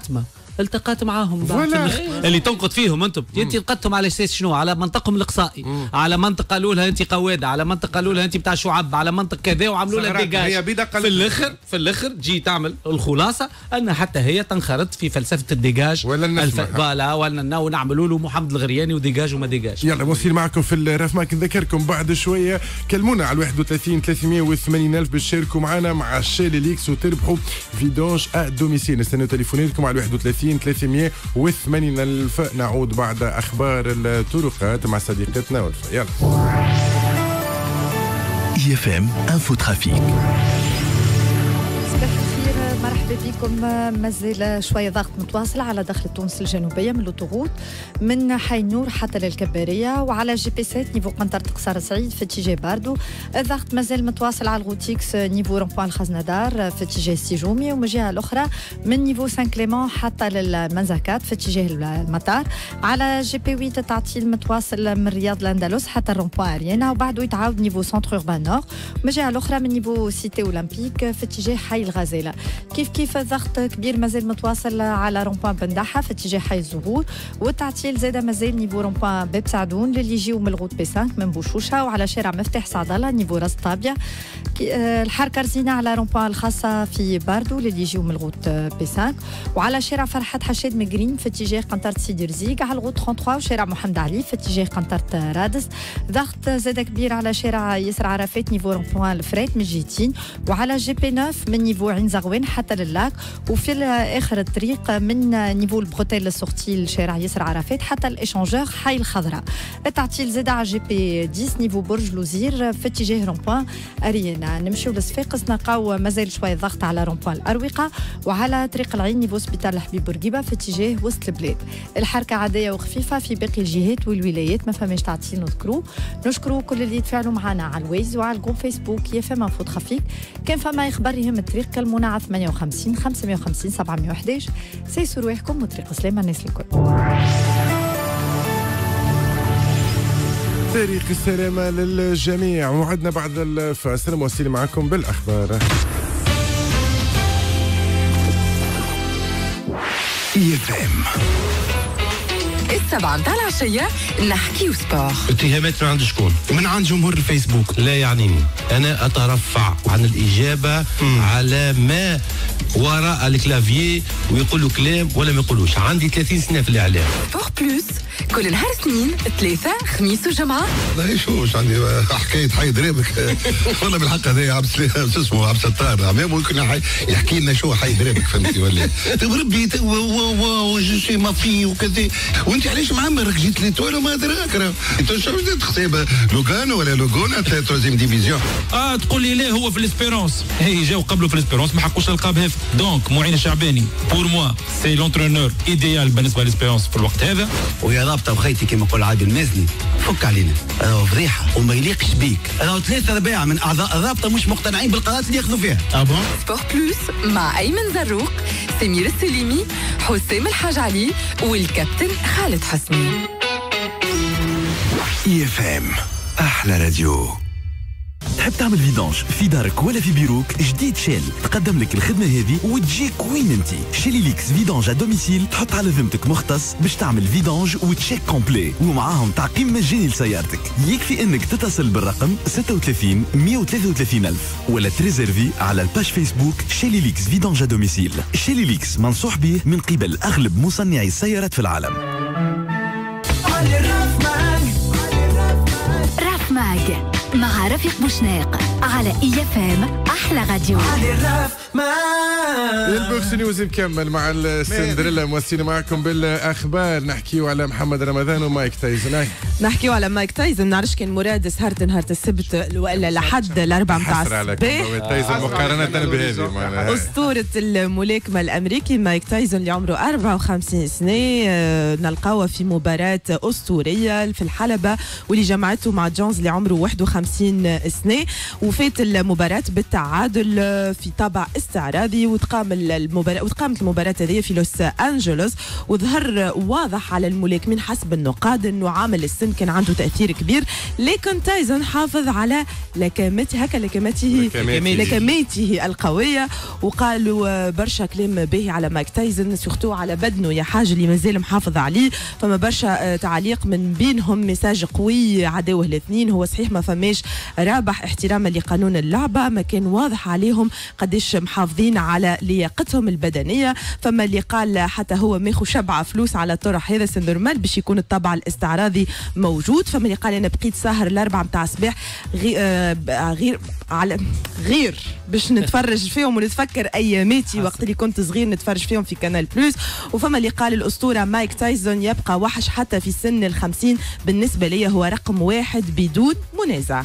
التقات معاهم اللي تنقد فيهم انتم انت لقيتهم على اساس شنو؟ على منطقهم الاقصائي، على منطقه قالوا لها انت قواده، على منطقه قالوا لها انت بتاع شعب، على منطق كذا وعملوا لها ديجاج. في الاخر جي تعمل الخلاصه ان حتى هي تنخرط في فلسفه الديجاج ولا ونعملوا له محمد الغرياني وديجاج وما ديجاج. يلا موصل معكم في الرفماك. نذكركم بعد شويه كلمونا على 31 380 الف باش تشاركوا معنا مع شيل ليكس وتربحوا فيدونج ادوميسيل. نستنى تليفوناتكم على 31 380 الف. نعود بعد اخبار الطرقات مع صديقتنا وفاء. يلا IFM Info Trafic. مرحبا بكم. مازال شوية ضغط متواصل على دخل تونس الجنوبية من لوطوغوت من حي النور حتى للكبارية، وعلى جي بي 7 نيفو قنطرة قصر سعيد في اتجاه باردو. الضغط مازال متواصل على الغوتيكس نيفو رومبوان الخزندار في اتجاه السيجومي، ومن الجهة الأخرى من نيفو سان كليمون حتى للمنزكات في اتجاه المطار. على جي بي 8 تعطيل متواصل من رياض الأندلس حتى الرومبوان أريانا، وبعده يتعاود نيفو سنتر أوربان نور، ومن الجهة الأخرى من نيفو سيتي أولمبيك في اتجاه حي الغزالة. كيف ضغط كبير مازال متواصل على رومبوان بندحة في اتجاه حي الزهور، والتعطيل زاد مازال نيفو رومبوان باب سعدون للي يجيو من الغوت بي 5 من بوشوشه، وعلى شارع مفتاح سعد الله نيفو راس طابيه. الحركه رزينه على رومبوان الخاصه في باردو للي يجيو من الغوت بي 5، وعلى شارع فرحات حشاد مقرين في اتجاه قنطره سيدي رزيق، على الغوت 33 وشارع محمد علي في اتجاه قنطره رادس. ضغط زاد كبير على شارع ياسر عرفات نيفو رومبوان الفريت من جهتين، وعلى جي بي 9 من نيفو عين زغوان حتى للاك، وفي اخر الطريق من نيفو البروتيل السورتي لشارع ياسر عرفات حتى الاشانجور حي الخضراء. التعطيل زاد على جي بي 10 نيفو برج لوزير في اتجاه رومبوان اريانا. نمشيو لصفاقس نلقاو مازال شويه ضغط على رومبوان الاروقه، وعلى طريق العين نيفو سبيطار الحبيب بورقيبه في اتجاه وسط البلاد. الحركه عاديه وخفيفه في باقي الجهات والولايات، ما فماش تعطيل نذكروا. نشكروا كل اللي يتفاعلوا معنا على الويز وعلى الجروب فيسبوك يفهم انفو ترافيك. كان فما اخبار يهم الطريق كلمونا على 58 550 711. سيسوا رواحكم وطريق سلامة الناس الكل. طريق السلامة للجميع. وعدنا بعد الفاصل موصل معكم بالأخبار. IFM السبعة متاع العشية نحكيو سبور. اتهامات من عند شكون؟ من عند جمهور الفيسبوك. لا يعنيني، أنا أترفع عن الإجابة على ما وراء الكلافيي ويقولوا كلام ولا ما يقولوش. عندي 30 سنة في الإعلام. سبور بلوس كل نهار اثنين ثلاثة خميس وجمعة. لا شوش عندي حكاية حي درابك والله بالحق هذا عبد السلام شو اسمه عبد الستار عمام ممكن يحكي لنا شو حي درابك فهمتي ولا ربي وجي مافي وكذا وانت علاش معمر جيت ليتوال وما دراك راه انت شو بدك تحسب لوغانو ولا لوغونا تروزيم ديفيزيون. تقول لي ليه هو في الاسبيرونس هي جاو قبله في الاسبيرونس ما حقوش القاب هاف. دونك معين الشعباني بور موا سي لونترونور ايديال بالنسبه للاسبيرونس في الوقت هذا. ويا رابطه وخيتي كما يقول عادل المازني فك علينا راهو فضيحه وما يليقش بيك. راهو 3/4 من اعضاء الرابطه مش مقتنعين بالقرارات اللي ياخذوا فيها. سبور بلوس مع ايمن زروق سمير السليمي حسام الحاج علي والكابتن خالد حسني. IFM أحلى راديو. تحب تعمل فيدانج في دارك ولا في بيروك؟ جديد شيل تقدم لك الخدمة هذه وتجيك وين انت. شيلي ليكس فيدانج ادوميسيل تحط على ذمتك مختص باش تعمل فيدانج وتشيك كومبلي ومعاهم تعقيم مجاني لسيارتك. يكفي انك تتصل بالرقم 36 133 ألف ولا تريزيرفي على الباج فيسبوك شيلي ليكس فيدانج ادوميسيل. شيلي ليكس منصوح به من قبل اغلب مصنعي السيارات في العالم. راف ماج مع رفيق بوشناق على IFM أحلى راديو. البوكس نيوز مكمل مع السندريلا موسينا معكم بالاخبار. نحكيو على محمد رمضان ومايك تايسون. نحكيو على مايك تايسون. نعرفش كان مراد سهرت نهار السبت ولا لحد الاربعاء متاع الصباح. تايسون مقارنه بهذه معناها اسطوره الملاكمه الامريكي مايك تايسون اللي عمره 54 سنه نلقاوه في مباراه اسطوريه في الحلبه واللي جمعته مع جونز اللي عمره 51 52 سنة، وفات المباراة بالتعادل في طابع استعراضي، وقامت المباراة هذه في لوس أنجلوس، وظهر واضح على الملاكمين حسب النقاد أنه عامل السن كان عنده تأثير كبير، لكن تايسون حافظ على لكماته القوية، وقالوا برشا كلام باهي على مايك تايسون، سورتو على بدنه يا حاج اللي مازال محافظ عليه. فما برشا تعليق من بينهم مساج قوي عداوه الاثنين. هو صحيح ما فماش رابح احتراما لقانون اللعبة، ما كان واضح عليهم قديش محافظين على لياقتهم البدنية. فما اللي قال حتى هو ماخو شبعة فلوس على الطرح هذا سي نورمال باش يكون الطبع الاستعراضي موجود. فما اللي قال انا بقيت ساهر الاربعة متاع الصباح غير باش نتفرج فيهم ونتفكر اياماتي وقت اللي كنت صغير نتفرج فيهم في كانال بلوس. وفما اللي قال الاسطوره مايك تايسون يبقى وحش حتى في سن ال50، بالنسبه لي هو رقم واحد بدون منازع.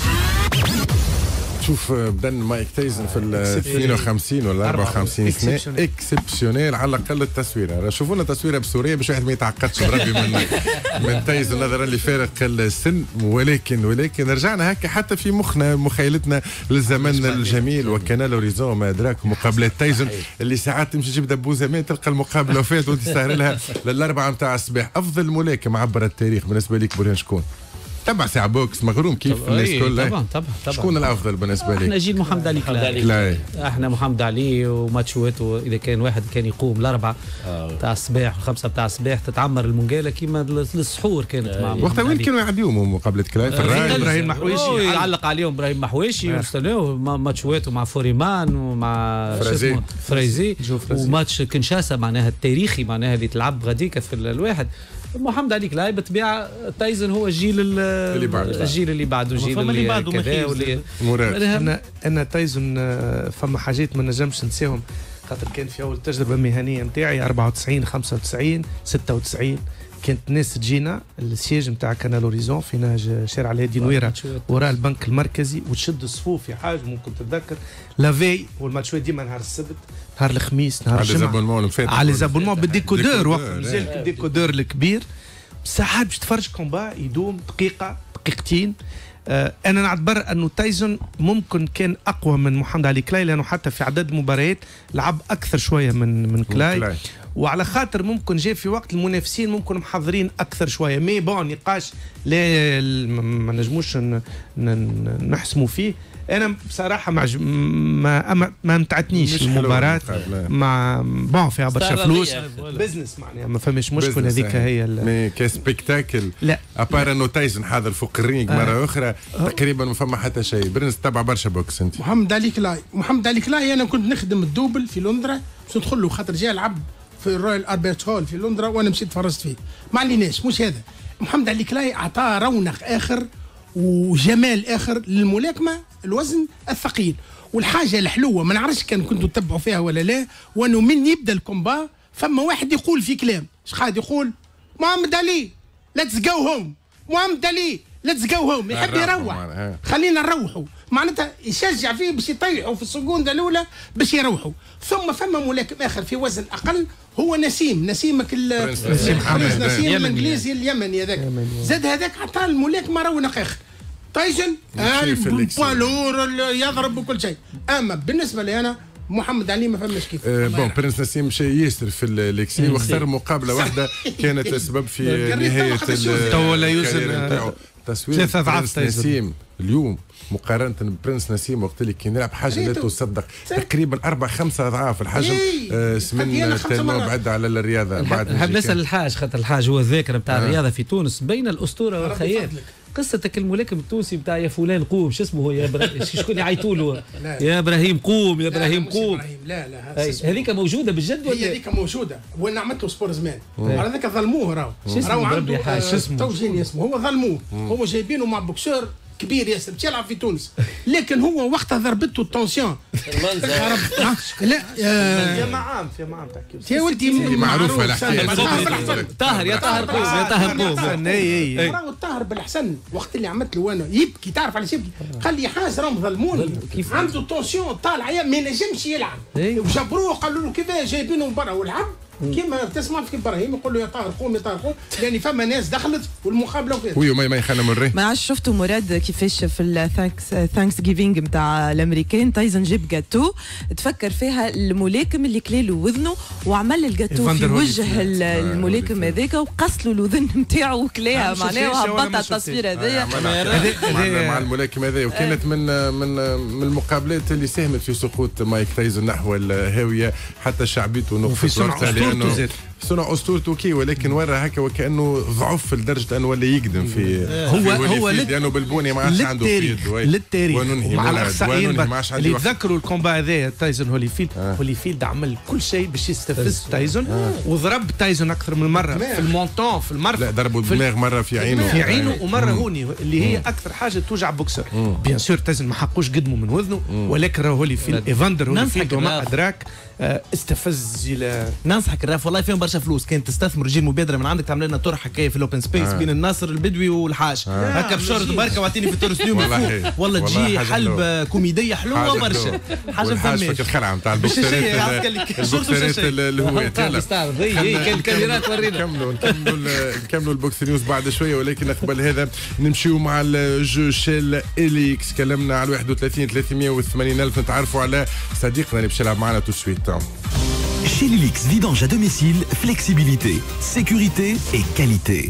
شوف بدن مايك تايسون في ال 52 ولا 54 سنه اكسبسيونيل، على الاقل التصويره. شوفوا لنا تصويره بسوريا باش واحد ما يتعقدش بربي من تايسون نظرا لفارق السن. ولكن رجعنا هكا حتى في مخنا مخيلتنا للزمن الجميل وكان لوريزون ما ادراك مقابلات تايسون اللي ساعات تمشي تجيب دبوزه ما تلقى المقابله وفات وانت تستاهل لها للاربعه نتاع الصباح. افضل ملاكم عبر التاريخ بالنسبه ليك برهان شكون؟ تبع ساعة بوكس مغروم كيف الناس كلها. طبعا شكون الافضل بالنسبه لك؟ احنا جيل محمد علي كلاي. احنا محمد علي وماتشواته اذا كان واحد كان يقوم الاربعه تاع الصباح والخمسه تاع الصباح تتعمر المنقاله كيما للسحور كانت مع وقتها وين كانوا يعديوهم مقابله كلاي؟ في الراي ابراهيم محويشي يعلق عليهم ابراهيم محويشي ونستناوه ماتشواته مع فوريمان ومع فريزي وماتش كنشاسا معناها التاريخي معناها اللي تلعب غاديكا في الواحد. محمد علي كلاي بالطبيعه تايسون هو الجيل اللي بعده الجيل اللي بعده كذا واللي مراد. انا تايسون فما حاجات ما نجمش نساهم خاطر كان في اول تجربه مهنيه نتاعي 94 95 96 كانت ناس تجينا السياج نتاع كانال اوريزون في نهج شارع الهادي نويره وراء البنك المركزي وتشد الصفوف يا حاج ممكن تتذكر لافي والماتشات ديما نهار السبت نهار الخميس نهار الجمعه على زابونمون بالديكودور وقت مازال الديكودور الكبير ساعات باش تفرج كومبا يدوم دقيقه دقيقتين. انا نعتبر انه تايسون ممكن كان اقوى من محمد علي كلاي لانه حتى في عدد المباريات لعب اكثر شويه من كلاي وعلى خاطر ممكن جاء في وقت المنافسين ممكن محضرين اكثر شويه مي بون نقاش لا ما نجموش نحسموا فيه. انا بصراحه ما امتعتنيش المباراه مع بون فيها برشا فلوس بزنس معناها ما فماش مشكل هذيك هي مي كسبيكتاكل لا ابار انه تايسون حاضر فوق الرينج مره اخرى تقريبا ما فما حتى شيء. برنس تبع برشا بوكس انت. محمد علي كلاي انا كنت نخدم الدوبل في لندرا باش ندخل له خاطر جاي يلعب في الرويال البرت هول في لندرا وانا مشيت فرجت فيه ما عليناش مش هذا. محمد علي كلاي اعطاه رونق اخر وجمال اخر للملاكمه الوزن الثقيل. والحاجه الحلوه ما نعرفش كنتوا تتبعوا فيها ولا لا وانه من يبدا الكومبا فما واحد يقول في كلام اش قاعد يقول محمد علي ليتس جو هوم محمد علي ليتس جو هوم يحب يروح خلينا نروحوا معناتها يشجع فيه باش يطيحوا في السكونده الاولى باش يروحوا. ثم فما ملاكم اخر في وزن اقل هو نسيمك نسيم الانجليزي اليمني هذاك زاد هذاك عطى الملاكمه رونق اخر. تايسون البالور يضرب وكل شيء. اما بالنسبه لي انا محمد علي ما فهمش كيف. بون برنس نسيم مشى ياسر في الاكسي واختار مقابله واحده كانت السبب في نهايه تو لا يوزن تصوير ثلاثة أضعاف نسيم اليوم مقارنة ببرنس نسيم وقت اللي كان يلعب حاجة لا تصدق تقريبا 4-5 أضعاف الحجم. سمن تلمو بعد على الرياضة. نحب نسأل الحاج خاطر الحاج هو الذاكرة بتاع الرياضة في تونس بين الأسطورة والخيال. قصتك الملاكم التونسي بتاع يا فلان قوم شو اسمه هو يا شكون يعيطوا له يا ابراهيم قوم يا ابراهيم قوم. لا هذيك موجوده بالجد ولا هذيك موجوده وانا عملت له سبور زمان على ذاك ظلموه راهو عنده توجين اسمه هو ظلموه هو جايبينه مع بوكسور كبير ياسر باش يلعب في تونس لكن هو وقتها ضربته التونسيون. لا يا معام يا ولدي معروفه طاهر يا طاهر قوم يا طاهر قوم راهو الطاهر بالحسن وقت اللي عملت له انا يبكي تعرف علاش يبكي قال لي حاج راهم ظلموني عنده تونسيون طالع ما ينجمش يلعب وجبروه قالوا له كيفاه جايبينه من برا ولعب كيما تسمع في ابراهيم يقول له يا طاهر قوم يا طاهر قوم، يعني فما ناس دخلت والمقابله وكذا. وي ما يخلى من الري. ما عادش شفتوا مراد كيفاش في الثانكس جيفينج نتاع الامريكان تايزون جيب جاتو تفكر فيها الملاكم اللي كلالو وذنه وعمل الجاتو في وجه الملاكم هذاك وقص له الاذن نتاعو وكلاها معناها وهبط التصوير هذايا مع الملاكم هذا. وكانت من المقابلات اللي ساهمت في سقوط مايك تايزون نحو الهاويه حتى شعبيته نقصت وقتها لانه صنع اسطورته كي، ولكن ورا هكا وكانه ضعف لدرجه انه ولا يقدم في هو لانه بالبوني ما عادش عنده فيد للتاريخ مع الاخصائيين اللي يتذكروا الكومبا هذايا تايزون هوليفيلد عمل كل شيء باش يستفز تايزون وضرب تايزون اكثر من مره في المونتون في المرفق. لا ضربوا الدماغ مره في عينه ومره هوني اللي هي اكثر حاجه توجع بوكسر. بيان سور تايزون ما حقوش قدمه من وزنه، ولكن راهو هوليفيلد ايفاندر هوليفيلد وما ادراك استفز الى ننصحك الراف والله فيهم برشا فلوس. كان تستثمر تجي مبادره من عندك تعمل لنا طرح حكايه في الاوبن سبيس بين الناصر البدوي والحاج هكا بشهر بركه واعطيني في التورس اليوم والله تجي حلبه كوميديه حلوه برشا حاجه فهمت. فك الخلعه نتاع البوكسرات الهوات. يلا الكاميرات ورينا نكملوا البوكس نيوز بعد شويه، ولكن قبل هذا نمشيو مع الجو شيل إليكس. كلمنا على 31 380 ألف. نتعرفوا على صديقنا اللي باش يلعب معنا تو سويت. Chez Lilix, vidange à domicile, flexibilité, sécurité et qualité.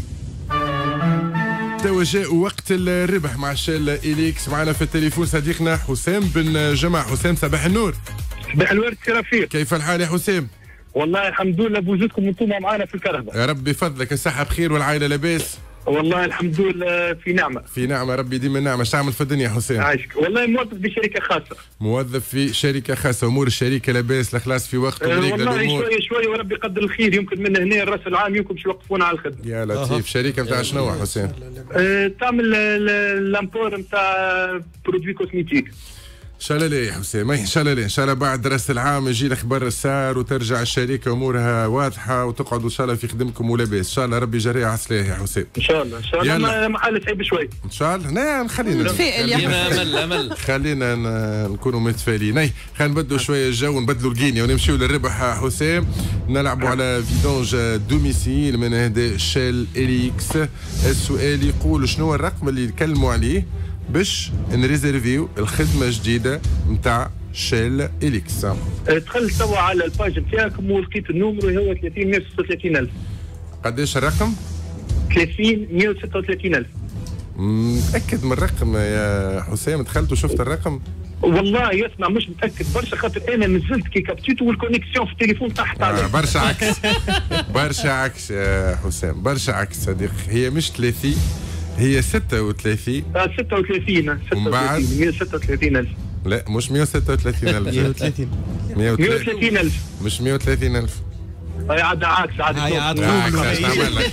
توجه وقت الربح مع شيل إليكس. معنا في التليفون صديقنا حسام بن جماعة. حسام صباح النور. صباح الورد سي رفيق. كيف الحال يا حسام؟ والله الحمد لله بوجودكم انتم معنا في الكهرباء. يا رب بفضلك. الصحة بخير والعائلة لاباس؟ والله الحمد لله في نعمة. في نعمة ربي ديما النعمة. اش تعمل في الدنيا حسام؟ عايشك. والله موظف بشركة خاصة. موظف في شركة خاصة. أمور الشركة لاباس الإخلاص في وقت والله شوية شوية وربي يقدر الخير. يمكن من هنا الرأس العام يمكن باش يوقفونا على الخدمة. يا لطيف. شركة نتاع شنو حسام؟ تعمل الامبور نتاع برودوي كوزميتيك. ان شاء الله يا حسام. ان شاء الله ان شاء الله بعد راس العام يجي لك بر السار وترجع الشركه امورها واضحه وتقعدوا ان شاء الله في خدمكم ولاباس. ان شاء الله ربي يجريها على سلاح يا حسام. ان شاء الله ان شاء الله. محل صعيب شوي ان شاء الله. نعم خلينا نتفائل يا امل خلينا نكونوا متفائلين. خلينا نبدلوا شويه الجو ونبدلوا الجينيا ونمشيو للربح حسام. نلعبوا على فيدونج دوميسيل من هذا شيل إليكس. السؤال يقول شنو الرقم اللي يتكلموا عليه باش نريزيرفيو الخدمه الجديده نتاع شيل إليكس؟ دخلت توا على الباج نتاعكم ولقيت النومرو هو 30 136 ألف. قداش الرقم؟ 30 136 ألف. متأكد من الرقم يا حسام؟ دخلت وشفت الرقم؟ والله يسمع مش متأكد برشا خاطر أنا نزلت كي كابتيتو والكونيكسيون في التليفون تحت عليه. برشا عكس برشا عكس يا حسام. برشا عكس صديقي. هي مش 30 هي 36. 36 ومن بعد 136 ألف. لا مش 136 ألف. 130 ألف. مش 130 ألف. عاد عكس عاد عكس. نعمل لك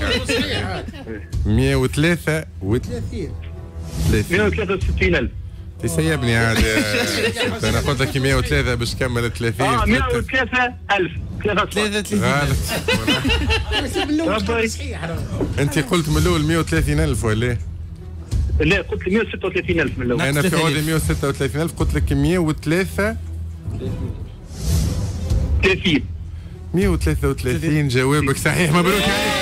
163 ألف. تسيبني عاد. انا قلت لك 103 باش تكمل 30. 103 ألف. 33 غلط. انت قلت من الاول 130 ألف ولا؟ لا قلت 136 ألف من الاول. انا في عودي 136 ألف قلت لك 103 30. 133 جوابك صحيح. مبروك عليك.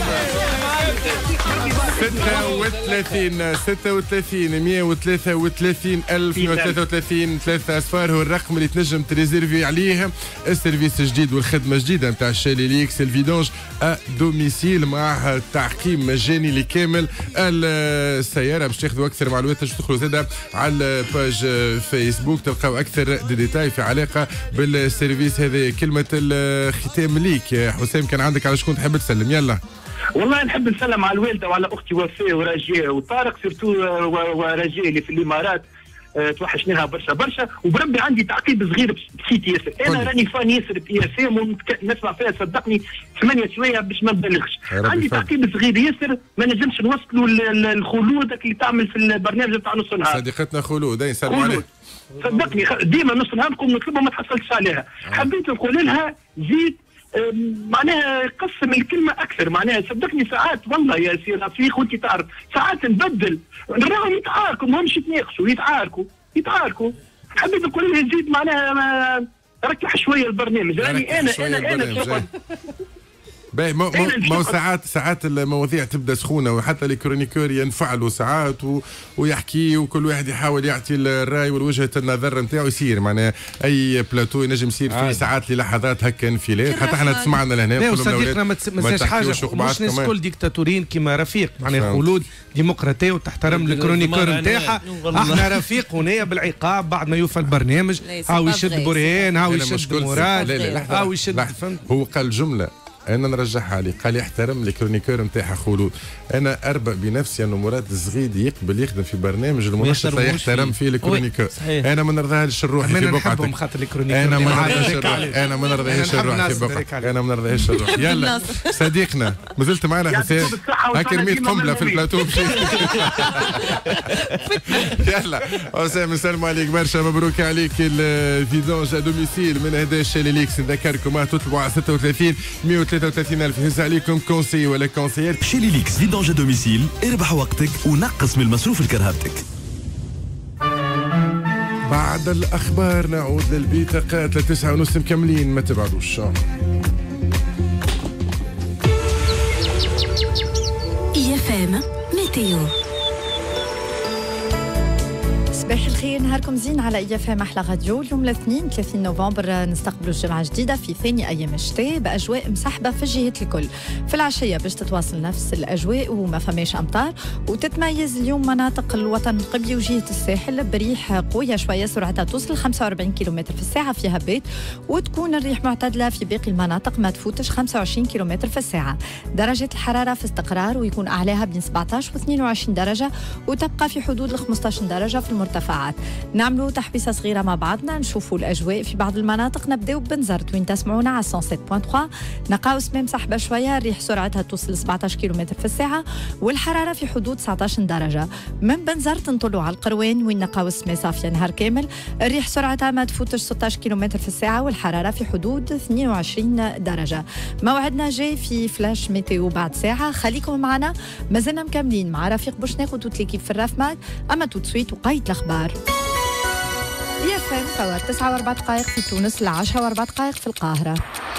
36 133 ألف 133 3 أصفار هو الرقم اللي تنجم تريزيرفي عليه السيرفيس الجديد والخدمة الجديدة نتاع شيل إليكس الفيدونج دوميسيل مع تعقيم مجاني لكامل السيارة. باش تاخذوا أكثر معلومات تدخلوا زادة على الباج فيسبوك تلقاو أكثر ديتاي في علاقة بالسيرفيس هذا. كلمة الختام ليك يا حسام كان عندك على شكون تحب تسلم؟ يلا. والله نحب نسلم على الوالده وعلى اختي وفاء ورجاء وطارق سيرتو ورجاء اللي في الامارات. توحشناها برشا برشا. وبربي عندي تعقيب صغير بسيت ياسر. انا راني فان ياسر بي اس ام ونسمع فيها صدقني 8 شويه باش ما نبالغش. عندي تعقيب صغير ياسر ما نجمش نوصلوا الخلود اللي تعمل في البرنامج نتاع نص النهار. صديقتنا خلود نسلم عليها. صدقني ديما نص النهار نقوم نطلبها ما تحصلش عليها. حبيت نقول لها زيد معناها قسم الكلمة أكثر. معناها صدقني ساعات والله يا سي رفيق وأنت تعرف ساعات نبدل نراهم يتعاركوا ماهمش يتناقشوا يتعاركوا. حبيت نقول لها زيد معناها ركح شويه البرنامج. راني انا باهي ما ساعات المواضيع تبدا سخونه وحتى لي كرونيكور ينفعلوا ساعات ويحكي وكل واحد يحاول يعطي الراي والوجهه النظر نتاعو يصير معناها اي بلاتو ينجم يصير فيه ساعات للحظات هكا انفلات حتى احنا تسمعنا لهنا صديقنا ما تنساش حاجه مش ناس كل ديكتاتوريين كيما رفيق معناها خلود ديمقراطيه وتحترم الكرونيكور نتاعها. احنا رفيق هنا بالعقاب بعد ما يوفى البرنامج هاو يشد برهان هاو يشد مراد هاو يشد. هو قال جمله انا نرجعها عليه، قال يحترم الكرونيكور نتاعها خلود. انا اربأ بنفسي انه مراد الزغيد يقبل يخدم في برنامج المنشط لا يحترم فيه الكرونيكور. انا ما نرضاهاش الروح في بقعتك. انا ما نرضاهاش الروح في بقعتك. انا ما نرضاهاش الروح. يلا صديقنا مازلت معنا حسين هاك رميت قنبله في البلاتو. يلا اسامه نسلم عليك برشا، مبروك عليك الفيدونج دوميسيل من هدا شيليليكس. نذكركم تطلبوا على 36 133,000. هز عليكم كونسي ولا كونسيير. شيليليكس فيدونج دوميسيل، اربح وقتك ونقص من المصروف لكرهبتك. بعد الأخبار نعود للبطاقات ل9:30 مكملين، ما تبعدوش. IFM ميتيو. صباح الخير، نهاركم زين على IFM أحلى راديو. اليوم الاثنين 30 نوفمبر نستقبلوا الجمعة الجديدة في ثاني أيام الشتاء بأجواء مسحبة في الجهات الكل. في العشية باش تتواصل نفس الأجواء وما فماش أمطار، وتتميز اليوم مناطق الوطن القبلي وجهة الساحل بريح قوية شوية سرعتها توصل 45 كيلومتر في الساعة في هبات، وتكون الريح معتدلة في باقي المناطق ما تفوتش 25 كيلومتر في الساعة. درجة الحرارة في استقرار ويكون أعلاها بين 17 و 22 درجة، وتبقى في حدود ال 15 درجة في المرتفعات. نعملوا تحبيسة صغيرة مع بعضنا، نشوفوا الأجواء في بعض المناطق. نبداو ببنزرت وين تسمعونا على 107.3. نقاوس ميم سحبة شوية، الريح سرعتها توصل 17 كيلومتر في الساعة والحرارة في حدود 19 درجة. من بنزرت نطلوا على القروان وين نقاوس مي صافية نهار كامل، الريح سرعتها ما تفوتش 16 كيلومتر في الساعة والحرارة في حدود 22 درجة. موعدنا جاي في فلاش ميتيو بعد ساعة، خليكم معنا مازلنا مكملين مع رفيق بوشناق وتوتليكي في الرافمات. أما توتسويت وقايت الأخبار. IFM فوار 9:04 في تونس، 10:04 في القاهرة.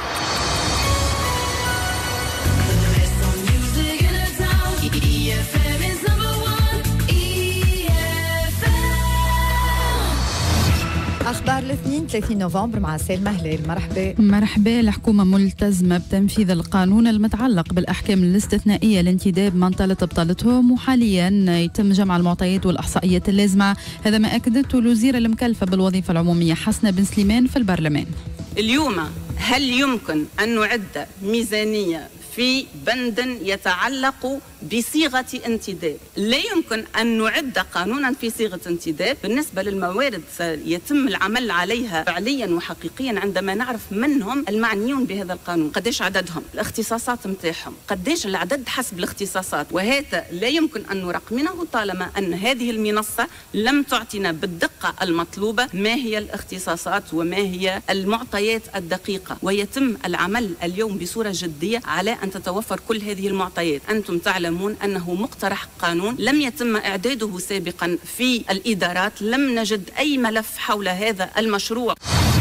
أخبار الاثنين 30 نوفمبر مع سلمى هلال. مرحبا. الحكومة ملتزمة بتنفيذ القانون المتعلق بالأحكام الاستثنائية لانتداب من طالت بطالتهم، وحاليا يتم جمع المعطيات والإحصائيات اللازمة. هذا ما أكدته الوزيرة المكلفة بالوظيفة العمومية حسنة بن سليمان في البرلمان. اليوم هل يمكن أن نعد ميزانية في بند يتعلق بصيغة انتداب؟ لا يمكن أن نعد قانونا في صيغة انتداب. بالنسبة للموارد يتم العمل عليها فعليا وحقيقيا عندما نعرف من هم المعنيون بهذا القانون، قديش عددهم، الاختصاصات متاعهم، قديش العدد حسب الاختصاصات، وهذا لا يمكن أن نرقمنه طالما أن هذه المنصة لم تعطينا بالدقة المطلوبة ما هي الاختصاصات وما هي المعطيات الدقيقة. ويتم العمل اليوم بصورة جدية على أن تتوفر كل هذه المعطيات. أنتم تعلمون أنه مقترح قانون لم يتم إعداده سابقا في الإدارات، لم نجد أي ملف حول هذا المشروع.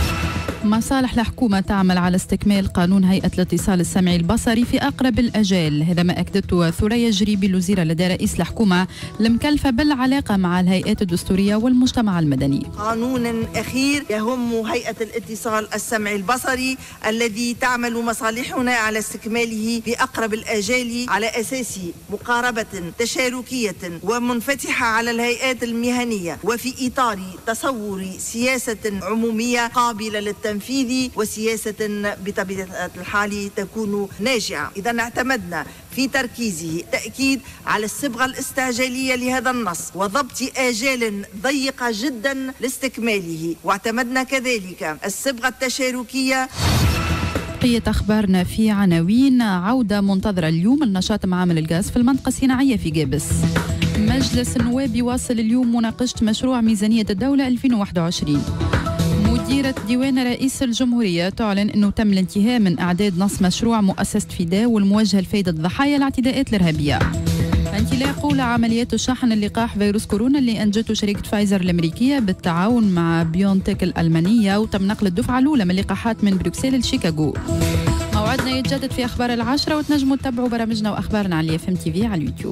مصالح الحكومة تعمل على استكمال قانون هيئة الاتصال السمعي البصري في أقرب الأجال. هذا ما أكدته ثريا جريبي الوزيرة لدى رئيس الحكومة المكلفة بالعلاقة مع الهيئات الدستورية والمجتمع المدني. قانون أخير يهم هيئة الاتصال السمعي البصري الذي تعمل مصالحنا على استكماله بأقرب الأجال على أساس مقاربة تشاركية ومنفتحة على الهيئات المهنية، وفي إطار تصور سياسة عمومية قابلة للتنفيذ وسياسة بطبيعة الحال تكون ناجعة. إذا اعتمدنا في تركيزه تأكيد على الصبغة الاستعجالية لهذا النص وضبط آجال ضيقة جدا لاستكماله، واعتمدنا كذلك الصبغة التشاركية. بقية أخبارنا في عناوين. عودة منتظرة اليوم النشاط معامل الغاز في المنطقة الصناعية في جابس. مجلس النواب يواصل اليوم مناقشة مشروع ميزانية الدولة 2021. مديرة ديوان رئيس الجمهورية تعلن أنه تم الانتهاء من إعداد نص مشروع مؤسسة فداء والموجه لفائدة ضحايا الاعتداءات الإرهابية. انطلاق أولى عمليات شحن اللقاح فيروس كورونا اللي أنجته شركة فايزر الأمريكية بالتعاون مع بيونتك الألمانية، وتم نقل الدفعة الأولى من اللقاحات من بروكسل لشيكاغو. موعدنا يتجدد في أخبار 10، وتنجموا تتابعوا برامجنا وأخبارنا على FM TV على اليوتيوب.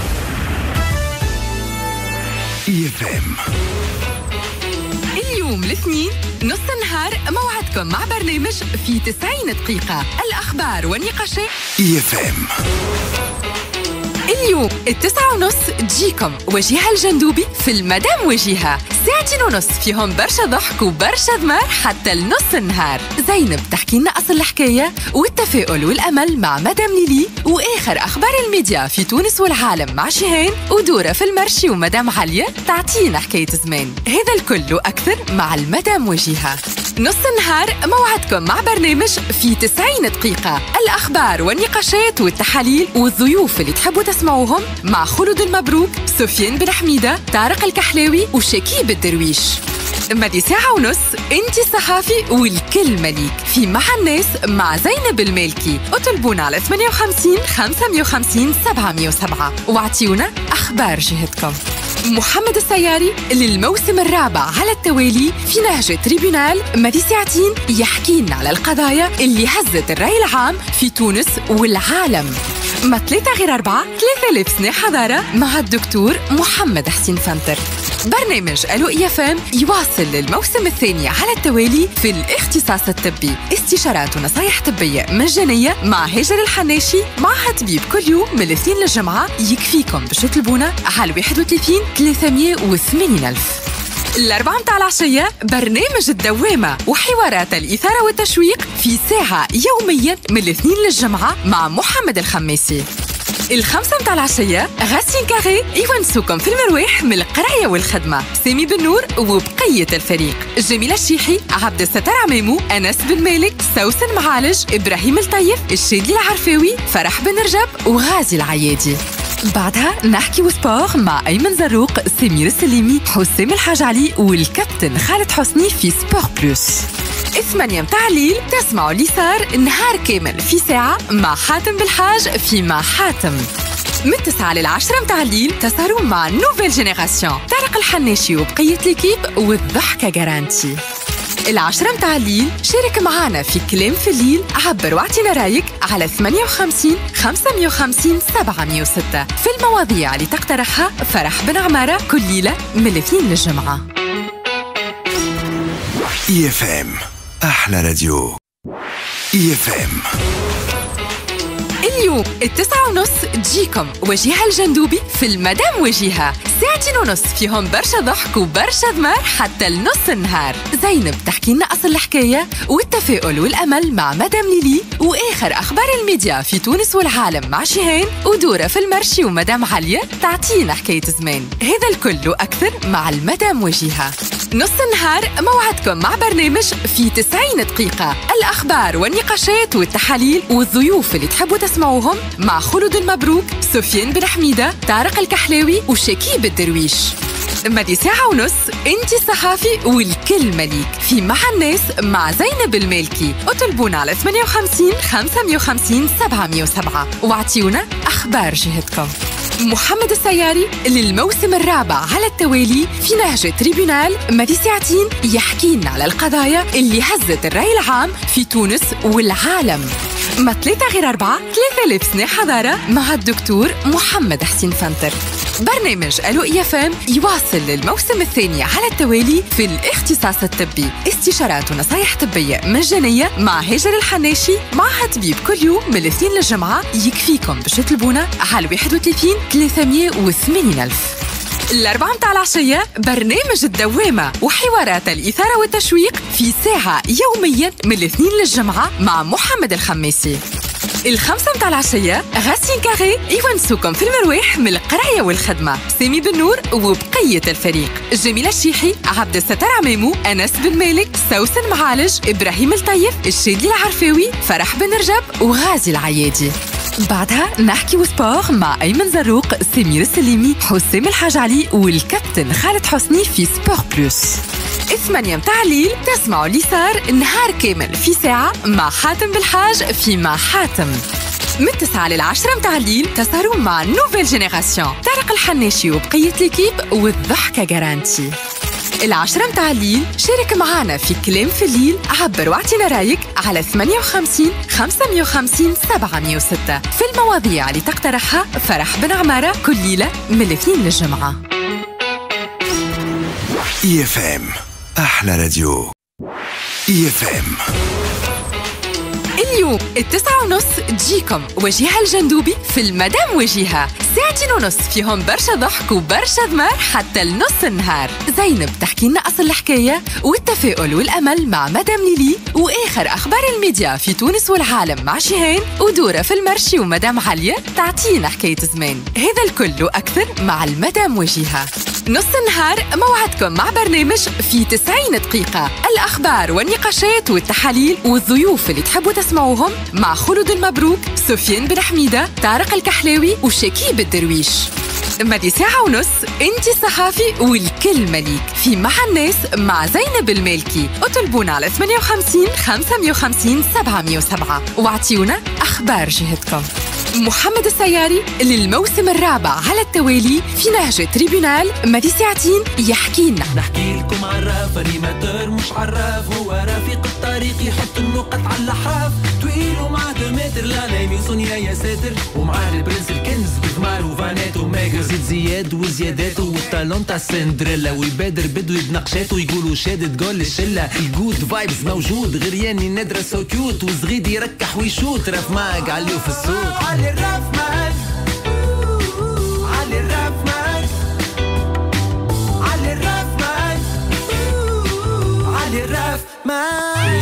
اليوم الاثنين نص النهار موعدكم مع برنامج في 90 دقيقة، الأخبار والنقاشات. اليوم 9:30 تجيكم وجيهة الجندوبي في المدام وجيهة، 2:30 فيهم برشا ضحك وبرشا دمار حتى النص النهار. زينب تحكي لنا أصل الحكاية والتفاؤل والأمل مع مدام ليلي، وآخر أخبار الميديا في تونس والعالم مع شيهان، ودورة في المرشي ومدام عليا تعطينا حكاية زمان. هذا الكل وأكثر مع المدام وجيهة. نص النهار موعدكم مع برنامج في 90 دقيقة، الأخبار والنقاشات والتحاليل والضيوف اللي تحبوا تسمعوهم مع خلود المبروك، سفيان بن حميدة، طارق الكحلاوي وشكيب الدرويش. مدي 1.5 ساعة انت الصحافي والكل مليك في مع الناس مع زينب المالكي. اطلبونا على 58 550 707 واعطيونا أخبار جهتكم. محمد السياري للموسم الرابع على التوالي في نهج تريبونال مدي 2 ساعة يحكي لنا على القضايا اللي هزت الرأي العام في تونس والعالم. ما 3-4 3000 سنة حضارة مع الدكتور محمد حسين فنتر. برنامج ألو إيفام يواصل للموسم الثاني على التوالي في الاختصاص الطبي، استشارات ونصايح طبية مجانية مع هاجر الحناشي معها طبيب كل يوم من الاثنين للجمعة. يكفيكم باش تطلبونا على 31 380 ألف. الأربعة متاع العشية برنامج الدوامة وحوارات الإثارة والتشويق في ساعة يوميا من الاثنين للجمعة مع محمد الخميسي. الخمسة متاع العشية غاسين كاري يونسوكم في المرواح من القراية والخدمة، سامي بن نور وبقية الفريق، جميلة الشيحي، عبد الستار عمامو، أنس بن مالك، سوسن معالج، إبراهيم الطيف، الشادي العرفاوي، فرح بن رجب وغازي العيادي. بعدها نحكي وسبور مع أيمن زروق، سمير السليمي، حسام الحاج علي والكابتن خالد حسني في سبور بلوس. 8 متاع الليل تسمعوا اللي صار نهار كامل في ساعة مع حاتم بالحاج في مع حاتم. من 9 ل10 متاع الليل تسهروا مع نوفيل جينيراسيون، طارق الحناشي وبقية ليكيب والضحكة جارانتي. 10 متاع الليل شارك معانا في كلام في الليل، عبر واعطينا رايك على 58 550 706 في المواضيع اللي تقترحها فرح بن عمارة كل ليلة من الاثنين للجمعة. EFM أحلى راديو. EFM اليوم 9:30 تجيكم وجيهة الجندوبي في المدام وجيهة، 2:30 فيهم برشا ضحك وبرشا دمار حتى النص النهار. زينب تحكي لنا أصل الحكاية والتفاؤل والأمل مع مدام ليلي، وآخر أخبار الميديا في تونس والعالم مع شيهان، ودورة في المرشي ومدام عليا تعطينا حكاية زمان. هذا الكل وأكثر مع المدام وجيهة. نص النهار موعدكم مع برنامج في 90 دقيقة، الأخبار والنقاشات والتحاليل والضيوف اللي تحبوا تسمعوهم مع خلود المبروك، سفيان بن حميدة، طارق الكحلاوي وشكيب الدرويش. مدي 1.5 ساعة انت الصحافي والكل مليك في مع الناس مع زينب المالكي. اطلبونا على 58 550 707 واعطيونا أخبار جهتكم. محمد السياري للموسم الرابع على التوالي في نهج تريبونال مدي 2 ساعة يحكي لنا على القضايا اللي هزت الرأي العام في تونس والعالم. ما 3-4 3000 سنة حضارة مع الدكتور محمد حسين فنتر. برنامج ألو إيفام يواصل للموسم الثاني على التوالي في الاختصاص الطبي، استشارات ونصايح طبية مجانية مع هاجر الحناشي معها طبيب كل يوم من الاثنين للجمعة. يكفيكم باش تطلبونا على 31 380 ألف. الأربعة متاع العشية برنامج الدوامة وحوارات الإثارة والتشويق في ساعة يوميا من الاثنين للجمعة مع محمد الخميسي. الخمسة متاع العشية غاسين كاري يونسوكم في المرواح من القراية والخدمة، سامي بن نور وبقية الفريق، جميلة الشيحي، عبد الستار عمامو، أنس بن مالك، سوسن معالج، إبراهيم الطيف، الشادي العرفاوي، فرح بن رجب وغازي العيادي. بعدها نحكي وسبور مع أيمن زروق، سمير السليمي، حسام الحاج علي والكابتن خالد حسني في سبور بلوس. 8 متاع الليل تسمعوا اللي صار نهار كامل في ساعة مع حاتم بالحاج في مع حاتم. من 9 ل 10 متاع الليل تسهروا مع نوفيل جينيراسيون. طارق الحناشي وبقية ليكيب والضحكة جارانتي. 10 متاع الليل شارك معنا في كلام في الليل، عبر واعطينا رايك على 58 550 706 في المواضيع اللي تقترحها فرح بن عمارة كل ليلة من الاثنين للجمعة. EFM أحلى راديو. EFM اليوم 9:30 تجيكم وجيهة الجندوبي في المدام وجيهة، 2:30 فيهم برشا ضحك وبرشا دمار حتى لنص النهار. زينب تحكي لنا أصل الحكاية والتفاؤل والأمل مع مدام ليلي، وآخر أخبار الميديا في تونس والعالم مع شيهان، ودورة في المرشي ومدام عليا تعطينا حكاية زمان. هذا الكل وأكثر مع المدام وجيهة. نص النهار موعدكم مع برنامج في 90 دقيقة، الأخبار والنقاشات والتحاليل والضيوف اللي تحبوا تسمعوهم مع خلود المبروك، سفيان بن حميدة، طارق الكحلاوي وشكيب الدرويش. مدي 1.5 ساعة انت صحافي والكل مليك في مع الناس مع زينب المالكي. اطلبونا على 58 550 707 واعطيونا أخبار جهتكم. محمد السياري للموسم الرابع على التوالي في نهج تريبونال مدي 2 ساعة يحكي لنا. نحكي لكم عراف انيماتور مش عراف، هو رفيق الطريق يحط النقط على اللحاف، طويل ومعاه 2 متر لا نايم صنيا يا ساتر، ومعاه البرنس الكنز بثمار وفانات وماجر، زيد زياد وزياداته والطالون تاع سندريلا، ويبادر بدوي بنقشاته يقولوا شادد جول الشله، الجود فايبس موجود غرياني نادرة سو كيوت، وزغيد يركح ويشوت راف ماك عليو في الصوت. علي الراف ماك، علي الراف ماك، علي الراف ماك، علي الراف ماك.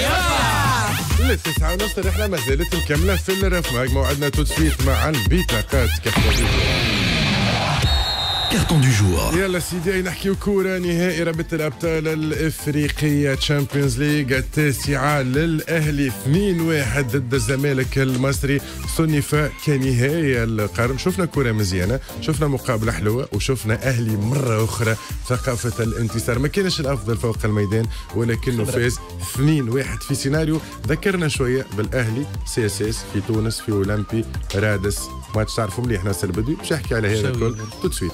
9:30 الرحلة ما زالت مكملة في الرف ماك. موعدنا تو سويت مع البطاقات كحلوة. كارتون دو جور. يلا سيدي نحكيو كورة. نهائي رابطة الأبطال الإفريقية تشامبيونز ليج التاسعة للأهلي 2-1 ضد الزمالك المصري، صنف كنهاية القرن. شفنا كورة مزيانة، شفنا مقابلة حلوة، وشفنا أهلي مرة أخرى ثقافة الانتصار. ما كانش الأفضل فوق الميدان ولكنه فاز 2-1 في سيناريو ذكرنا شوية بالأهلي CSS في تونس في أولمبي رادس. ماتش تعرفوا مليح ناصر البدوي، باش نحكي على هذا الكل تو سويت.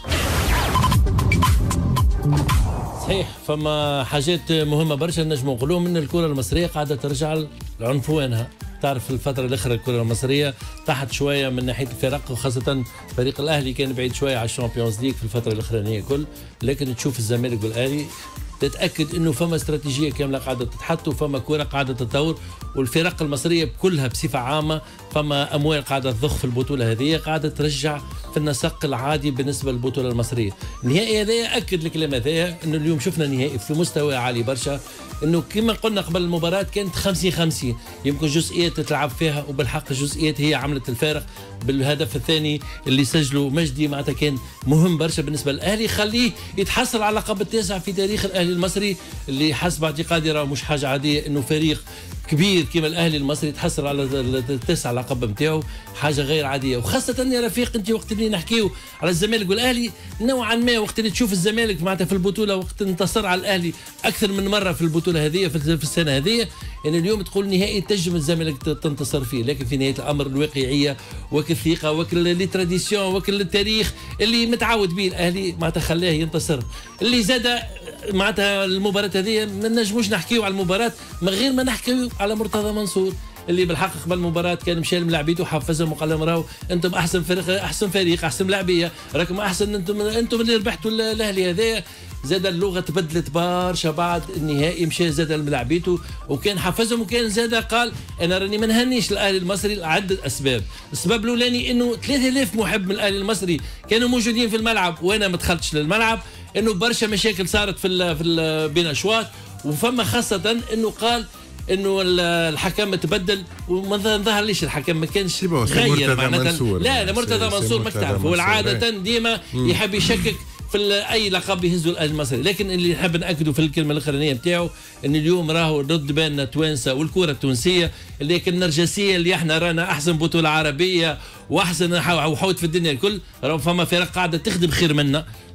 صحيح، فما حاجات مهمه برشا نجموا نقولوهم ان الكره المصريه قاعده ترجع لعنفوانها. تعرف الفتره الاخيره الكره المصريه تحت شويه من ناحيه الفرق، وخاصه فريق الاهلي كان بعيد شويه على الشامبيونز ليج في الفتره الاخرانيه كل، لكن تشوف الزمالك والاهلي تتاكد انه فما استراتيجيه كامله قاعده تتحط، وفما كره قاعده تتطور، والفرق المصريه كلها بصفه عامه فما اموال قاعده تضخ في البطوله هذه، قاعده ترجع في النسق العادي بالنسبه للبطوله المصريه. النهائي هذا اكد الكلام هذا، انه اليوم شفنا نهائي في مستوى عالي برشا، انه كما قلنا قبل المباراه كانت 50-50، يمكن جزئيات تلعب فيها، وبالحق الجزئيات هي عملت الفارق. بالهدف الثاني اللي سجله مجدي معناتها كان مهم برشا بالنسبه للاهلي، يخليه يتحصل على اللقب التاسع في تاريخ الاهلي المصري، اللي حسب اعتقادي راه مش حاجه عاديه انه فريق كبير كما الاهلي المصري تحصل على التاسع لقب نتاعو، حاجه غير عاديه. وخاصه يا رفيق انت وقت اللي نحكيو على الزمالك والاهلي نوعا ما، وقت اللي تشوف الزمالك معناتها في البطوله وقت انتصر على الاهلي اكثر من مره في البطوله هذه في السنه هذه، يعني اليوم تقول نهائي تنجم الزمالك تنتصر فيه، لكن في نهايه الامر الواقعيه وكل الثقه وكل لي تراديسيون وكل التاريخ اللي متعود به الاهلي معناتها خلاه ينتصر. اللي زاد معناتها المباراه هذه ما نجموش نحكيو على المباراه من غير ما نحكيو على مرتضى منصور، اللي بالحق قبل المباراه كان مشى للاعبيته وحفزهم وقال لهم راهو انتم احسن فريق احسن لاعبيه، راكم احسن، انتم اللي ربحتوا الاهلي هذايا. زاد اللغه تبدلت برشا بعد النهائي، مشى زاد للاعبيته وكان حفزهم، وكان زاد قال انا راني ما نهنيش الاهلي المصري لعده اسباب. السبب الاولاني انه 3000 محب من الاهلي المصري كانوا موجودين في الملعب وانا ما دخلتش للملعب، انه برشا مشاكل صارت في بين اشواط، وفما خاصه انه قال انه الحكم تبدل وما ظهر ليش الحكم ما كانش غير معناتها. لا مرتضى منصور ما تعرف هو العاده ديما يحب يشكك في اي لقب يهزوا الاهلي المصري، لكن اللي نحب ناكدوا في الكلمه الاخرانيه نتاعو ان اليوم راهو ضد بالنا توانسه والكره التونسيه اللي النرجسيه اللي احنا رانا احسن بطوله عربيه واحسن وحوت في الدنيا الكل، راهو فما فرق قاعده تخدم خير منا،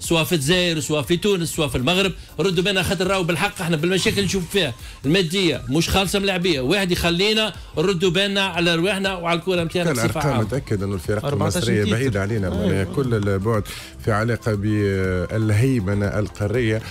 سواء في الجزائر سواء في تونس سواء في المغرب، ردوا بنا خاطر راهو بالحق احنا بالمشاكل اللي نشوف فيها الماديه مش خالصه من اللاعبيه، واحد يخلينا ردوا بالنا على رواحنا وعلى الكره نتاعنا بصفه عامه. الارقام متاكد انه الفرق المصريه بعيده علينا، كل البعد في علاقه بالهيمنه القاريه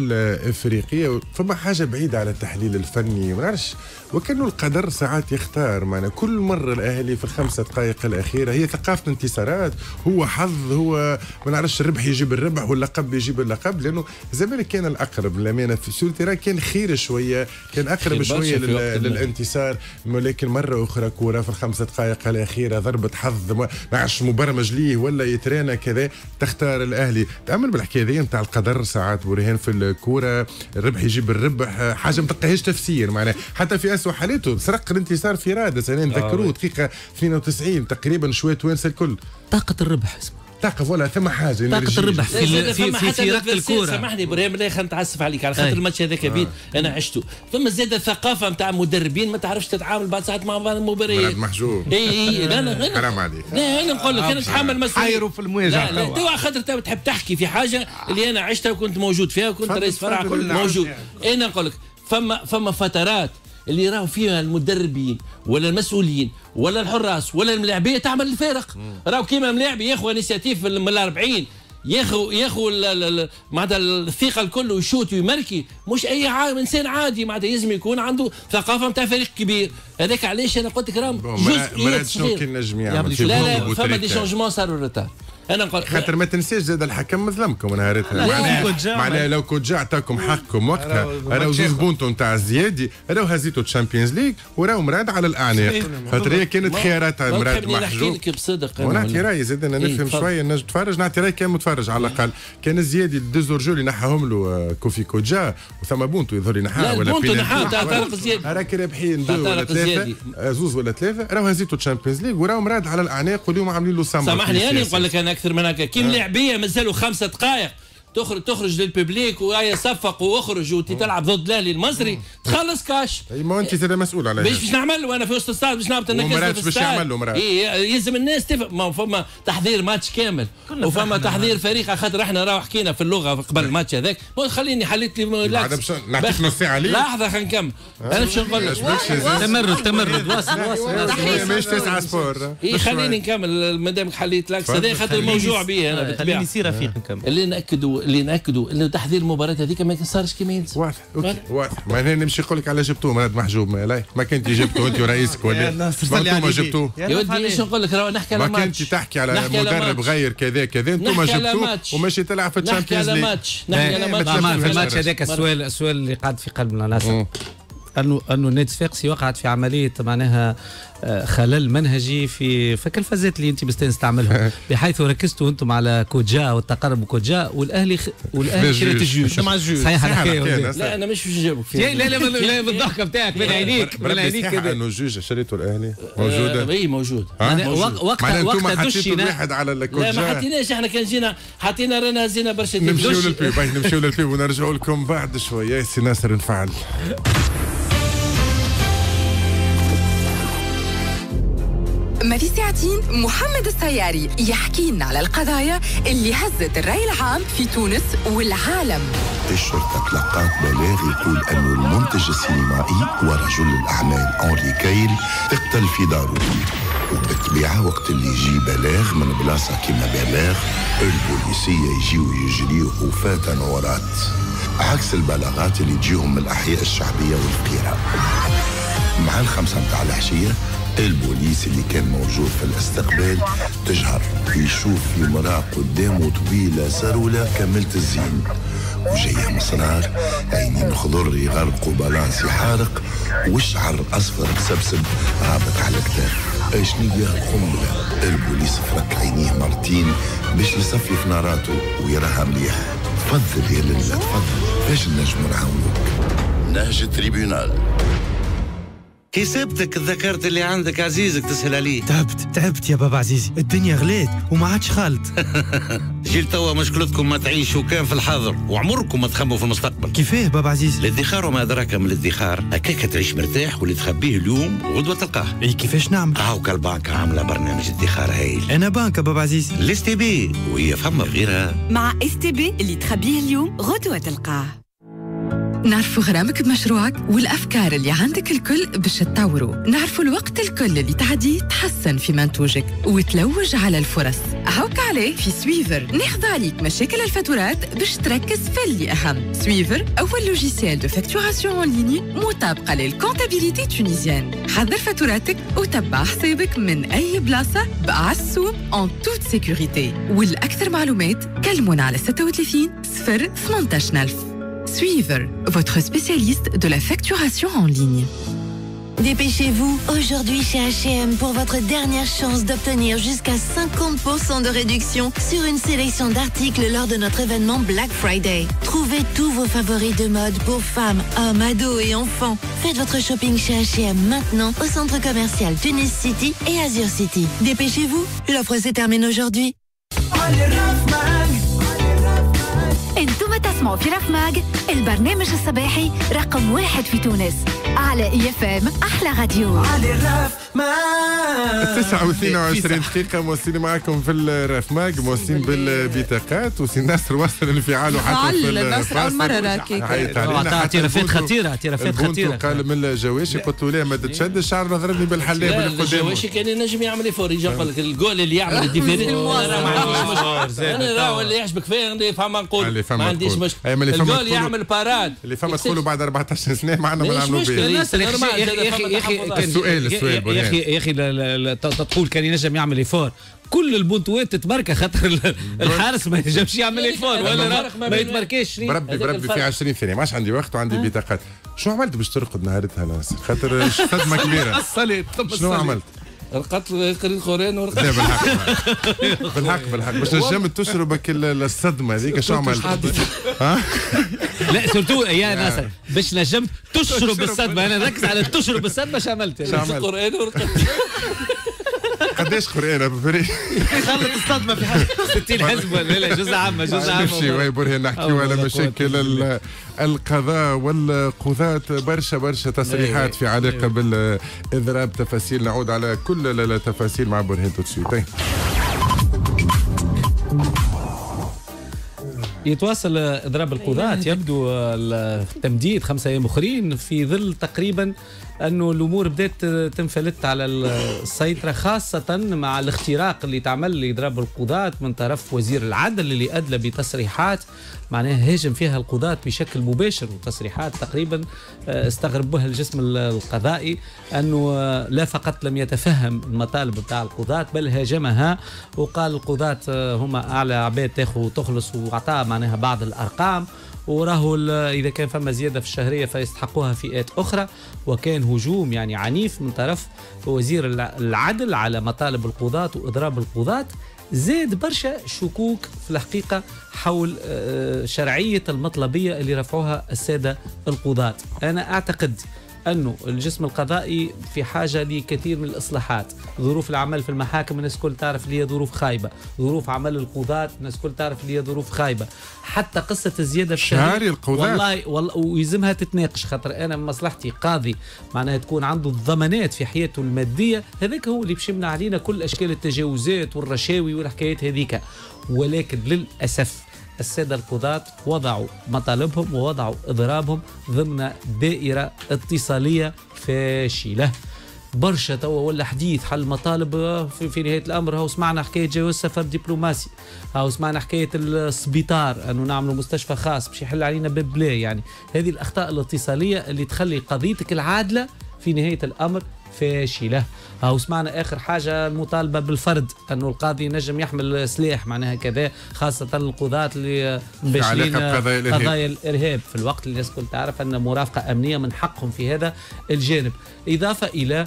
والافريقيه، فما حاجه بعيده على التحليل الفني، ما نعرفش وكانه القدر ساعات يختار معنا. كل مره الاهلي في الخمسة دقائق الاخيره هي ثقافه انتصارات، هو حظ، هو ما نعرفش الربح يجيب الربح واللقب يجيب اللقب، لانه الزمالك كان الاقرب للامانه في سورتيرا، كان خير شويه، كان اقرب شويه للانتصار، ولكن مره اخرى كوره في الخمسة دقائق الاخيره ضربه حظ ما نعرفش مبرمج ليه ولا يترانا كذا تختار الاهلي. تامل بالحكايه ذي نتاع القدر ساعات برهان في الكوره، الربح يجيب الربح، حاجه ما تلقاهاش تفسير معناها. حتى في اسوء حالاته سرق الانتصار في رادس، انا نذكروه دقيقه 92 تقريبا شويه توانسه الكل. طاقه الربح اسمه طاقه ولا ثم حاجه طاقه الربح في ركله الكوره. سامحني ابراهيم لا خلينا نتعسف عليك على خاطر الماتش هذاك بين انا عشته، ثم زاد الثقافه نتاع مدربين ما تعرفش تتعامل بعد ساعات مع المباريات محجوب. اي لا حرام عليك. لا انا نقول لك انا نتحمل مسؤوليه حيروا في المواجهه. لا تو خاطر تحب تحكي في حاجه اللي انا عشتها وكنت موجود فيها وكنت رئيس فرع موجود. انا نقول لك فما فترات اللي راهو فيها المدربين ولا المسؤولين ولا الحراس ولا الملاعبيه تعمل الفارق. راهو كيما ملاعب ياخذ انيسياتيف من 40 ياخذ معناتها الثقه الكل ويشوت ويمركي، مش اي انسان عادي معناتها يلزم يكون عنده ثقافه نتاع فريق كبير. هذاك علاش انا قلت لك راهم جزئيات صغيره. لا فما دي شونجمون صاروا ريتار. انا نقول خاطر ما تنساش زاد الحكم مظلمكم نهارتها، معناها لو كنت جا عطاكم حقكم وقتها راهو زوز بونتو نتاع الزيادي راهو هزيتوا تشامبيونز ليج وراهو مراد على الاعناق، خاطر هي كانت خياراتها مراد محجوب. نحكي لك بصدق ونعطي راي زاد انا نفهم شويه نجم نتفرج، نعطي راي كان متفرج على الاقل. كان الزيادي ديزورجو اللي نحاهم له كوفي كوجا وثم بونتو يظهر لي نحاها ولا بونتو نحاها تاع طارق الزيادي راك رابحين زوز ولا ثلاثه راهو هزيتوا تشامبيونز ليج وراهو مراد على الاعناق واليوم عاملين له سامبا. سامحني انا نقول لك انا اكثر من هكا كيم لاعبيه مازالوا 5 دقائق تخرج للببليك وهي صفق واخرج وتلعب ضد الاهلي المصري تخلص كاش. اي ما انت زاد مسؤول عليها. باش نعمل وانا في وسط الستاد باش نهبط الناس باش يعمل له مرات. يلزم الناس تفهم. فما تحضير ماتش كامل وفما تحضير فريق، خاطر احنا راهو حكينا في اللغه قبل الماتش هذاك. خليني حليت لي نعطيك نص ساعه ليه. لحظه خلينا نكمل. انا باش نقول لك تمرد واصل مش 9 سبور. خليني نكمل مادامك حليت لك هذا خاطر موجوع به انا بالطبيعه. خليني يصير رفيق نكمل. اللي ناكدوا انه تحضير المباراه هذيك ما صارش كما يلزم. واضح ما انا نمشي نقول لك على جبتوه مراد محجوب ما كنت جبتوه انت ورئيسك ولا ما جبتوه. يا ودي ايش نقول لك نحكي على ماتش. ما كنت تحكي على مدرب غير كذا كذا انتم جبتوه وماشي تلعب في الشامبيونز ليج. نحكي على ماتش في الماتش هذاك. السؤال اللي قاعد في قلبنا ناس انه النادي الصفاقسي وقعت في عمليه معناها خلل منهجي في الكلفزات اللي انت مستانس تعملهم، بحيث ركزتوا انتم على كوجا والتقرب كوجا والاهلي شريت الجيوش. صحيح الحكايه. لا انا مش نجاوبك فيها. لا بالضحكه بتاعك بين عينيك كذا. انه الجوج شريتوا الاهلي موجوده. اي موجود. وقتها دشينا واحد على الكوجا. لا ما حطيناش احنا كان جينا حطينا رانا هزينا برشا. نمشيو للبيب ونرجعوا لكم بعد شويه. سي ناصر نفعل. مريسي عتين محمد السياري يحكي لنا على القضايا اللي هزت الرأي العام في تونس والعالم. الشرطة تلقات بلاغ يقول أن المنتج السينمائي ورجل الأعمال أنري كايل اقتل في داره، وبالطبيعة وقت اللي يجي بلاغ من بلاصة كما بلاغ البوليسية يجيو يجريوه وفاة نورات، عكس البلاغات اللي تجيهم من الأحياء الشعبية والفقيرة. مع 5 متاع العشية البوليس اللي كان موجود في الاستقبال تجهر يشوف في مرأة قدامه طويلة سرولة كملة الزين وجاية مصرار، عينين خضر يغرقوا بالانسي حارق وشعر أصفر مسبسب هابط على الكتاف. اشني هي القنبلة؟ البوليس فرك عينيه مرتين باش يصفي في ناراته ويراها مليح. تفضل يا لله، تفضل. باش نجمو نعاونوك؟ نهج التريبيونال. كي سبتك ذكرت اللي عندك عزيزك تسهل عليه. تعبت يا بابا عزيزي، الدنيا غليت وما عادش خالت. جيل توا مشكلتكم ما تعيشوا كان في الحاضر وعمركم ما تخموا في المستقبل. كيفاه بابا عزيزي؟ الادخار وما أدراك من الادخار، هكاك تعيش مرتاح واللي تخبيه اليوم وغدوة تلقاه. اي كيفاش نعمل؟ هاوكا البنك عاملة برنامج ادخار هايل. أنا بنك بابا عزيزي. الاس تي بي وهي فما غيرها. مع اس تي بي اللي تخبيه اليوم غدوة تلقاه. نعرفوا غرامك بمشروعك والأفكار اللي عندك الكل باش تطوروا. نعرفوا الوقت الكل اللي تعديه تحسن في منتوجك وتلوج على الفرص. هاوك عليه في سويفر ناخذ عليك مشاكل الفاتورات باش تركز في اللي أهم. سويفر أول لوجيسيال دو فاكتوراسيون اون ليني مطابقة للكونتابيليتي تونيزيان. حضر فاتوراتك وتبع حسابك من أي بلاصة بأعسوم en toute sécurité. والأكثر معلومات كلمونا على 36 0 18000. Suivre, votre spécialiste de la facturation en ligne. Dépêchez-vous, aujourd'hui chez H&M pour votre dernière chance d'obtenir jusqu'à 50% de réduction sur une sélection d'articles lors de notre événement Black Friday. Trouvez tous vos favoris de mode pour femmes, hommes, ados et enfants. Faites votre shopping chez H&M maintenant au centre commercial Tunis City et Azure City. Dépêchez-vous, l'offre se termine aujourd'hui. انتم تسمعوا في رفماج، البرنامج الصباحي رقم 1 في تونس على اي اف ام احلى راديو. على الرفماج 29 دقيقة موصلين معكم في الرفماج، موصلين بالبطاقات وسي ناصر وصل انفعاله حتى في ناصر أول مرة راكي اعترافات خطيرة قال من الجواشي قلت له لا ما تتشدش شعر ضربني بالحلاب اللي قدامه. الجواشي كان ينجم يعمل ايفور يجي يقول لك الجول اللي يعمل الديفيري انا اللي يعجبك فيه فما نقول ما عنديش مشكله. الجول يعمل باراد اللي فما تقولوا بعد 14 سنه معنا ما نعملوا به. يا اخي يا اخي تقول كان ينجم يعمل ايفور، كل البنطوات تتبركه خاطر الحارس ما ينجمش يعمل ايفور ولا ما يتبركاش. بربي في 20 ثانيه ما عادش عندي وقت وعندي بطاقات. شو عملت باش ترقد نهارتها ناصر؟ خاطر صدمه كبيره. شنو عملت؟ رقدت قريت القرآن ورقدت. لا بالحق باش نجمت تشربك الصدمه هذيك. شو عملت؟ لا سورتو يا ناصر باش نجمت تشرب الصدمه، انا ركز على تشرب الصدمه. شو عملت؟ القرآن ورقدت. قداش قرآن ابو فريد؟ خلط الصدمه في حاجه 60 حزب ولا لا جزء عامه نمشي وي برهان نحكيو على مشاكل القضاء والقضاة. برشا تصريحات في علاقه بالاضراب. تفاصيل نعود على كل التفاصيل مع برهان توتسويت. يتواصل اضراب القضاة، يبدو التمديد 5 أيام اخرين في ظل تقريبا انه الامور بدات تنفلت على السيطره، خاصه مع الاختراق اللي تعمل لاضراب القضاة من طرف وزير العدل اللي ادلى بتصريحات معناها هاجم فيها القضاة بشكل مباشر، وتصريحات تقريبا استغرب بها الجسم القضائي انه لا فقط لم يتفهم المطالب بتاع القضاة بل هاجمها، وقال القضاة هما اعلى عباد تاخذ وتخلص، واعطاها معناها بعض الارقام وراه اذا كان فما زياده في الشهريه فيستحقوها فئات اخرى. وكان هجوم يعني عنيف من طرف وزير العدل على مطالب القضاة واضراب القضاة. زاد برشا شكوك في الحقيقه حول شرعيه المطلبيه اللي رفعوها الساده القضاة. انا اعتقد أنه الجسم القضائي في حاجة لكثير من الإصلاحات. ظروف العمل في المحاكم الناس كل تعرف اللي هي ظروف خايبة، ظروف عمل القضاة الناس كل تعرف اللي هي ظروف خايبة، حتى قصة الزيادة في شهري القضاة والله ويلزمها تتناقش، خاطر أنا من مصلحتي قاضي معناها تكون عنده الضمانات في حياته المادية، هذاك هو اللي بيشمنا علينا كل أشكال التجاوزات والرشاوي والحكايات هذيك. ولكن للأسف السادة القضاة وضعوا مطالبهم ووضعوا إضرابهم ضمن دائرة اتصالية فاشلة. برشا توا ولا حديث حل مطالب في نهاية الأمر. هاو سمعنا حكاية جواز سفر دبلوماسي، هاو سمعنا حكاية السبيطار أنه نعملوا مستشفى خاص باش يحل علينا ببلا. يعني هذه الأخطاء الاتصالية اللي تخلي قضيتك العادلة في نهاية الأمر فاشلة. هاو سمعنا آخر حاجة المطالبة بالفرد، أنه القاضي نجم يحمل سلاح معناها كذا، خاصة القضاة اللي مباشرين قضايا الإرهاب، في الوقت اللي الناس كل تعرف أن مرافقة أمنية من حقهم في هذا الجانب. إضافة إلى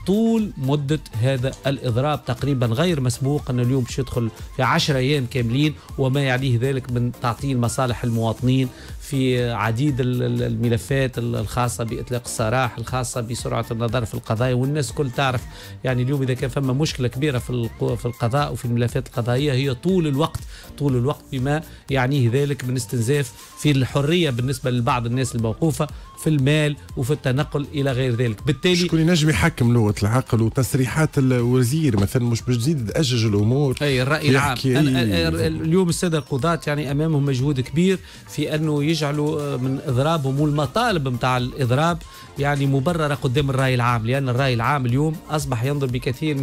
طول مدة هذا الإضراب تقريبا غير مسبوق، أن اليوم باش يدخل في 10 أيام كاملين، وما يعنيه ذلك من تعطيل مصالح المواطنين في عديد الملفات الخاصة بإطلاق السراح، الخاصة بسرعة النظر في القضايا. والناس كل تعرف يعني اليوم إذا كان فما مشكلة كبيرة في القضاء وفي الملفات القضائية هي طول الوقت بما يعنيه ذلك من استنزاف في الحرية بالنسبة لبعض الناس الموقوفة في المال وفي التنقل إلى غير ذلك. بالتالي شكون ينجم يحكم لغة العقل وتصريحات الوزير مثلا مش باش تزيد تأجج الأمور. أي الرأي العام اليوم السادة القضاة يعني أمامهم مجهود كبير في أنه يجعلوا من إضرابهم والمطالب متاع الإضراب يعني مبررة قدام الرأي العام، لأن الرأي العام اليوم أصبح ينظر بكثير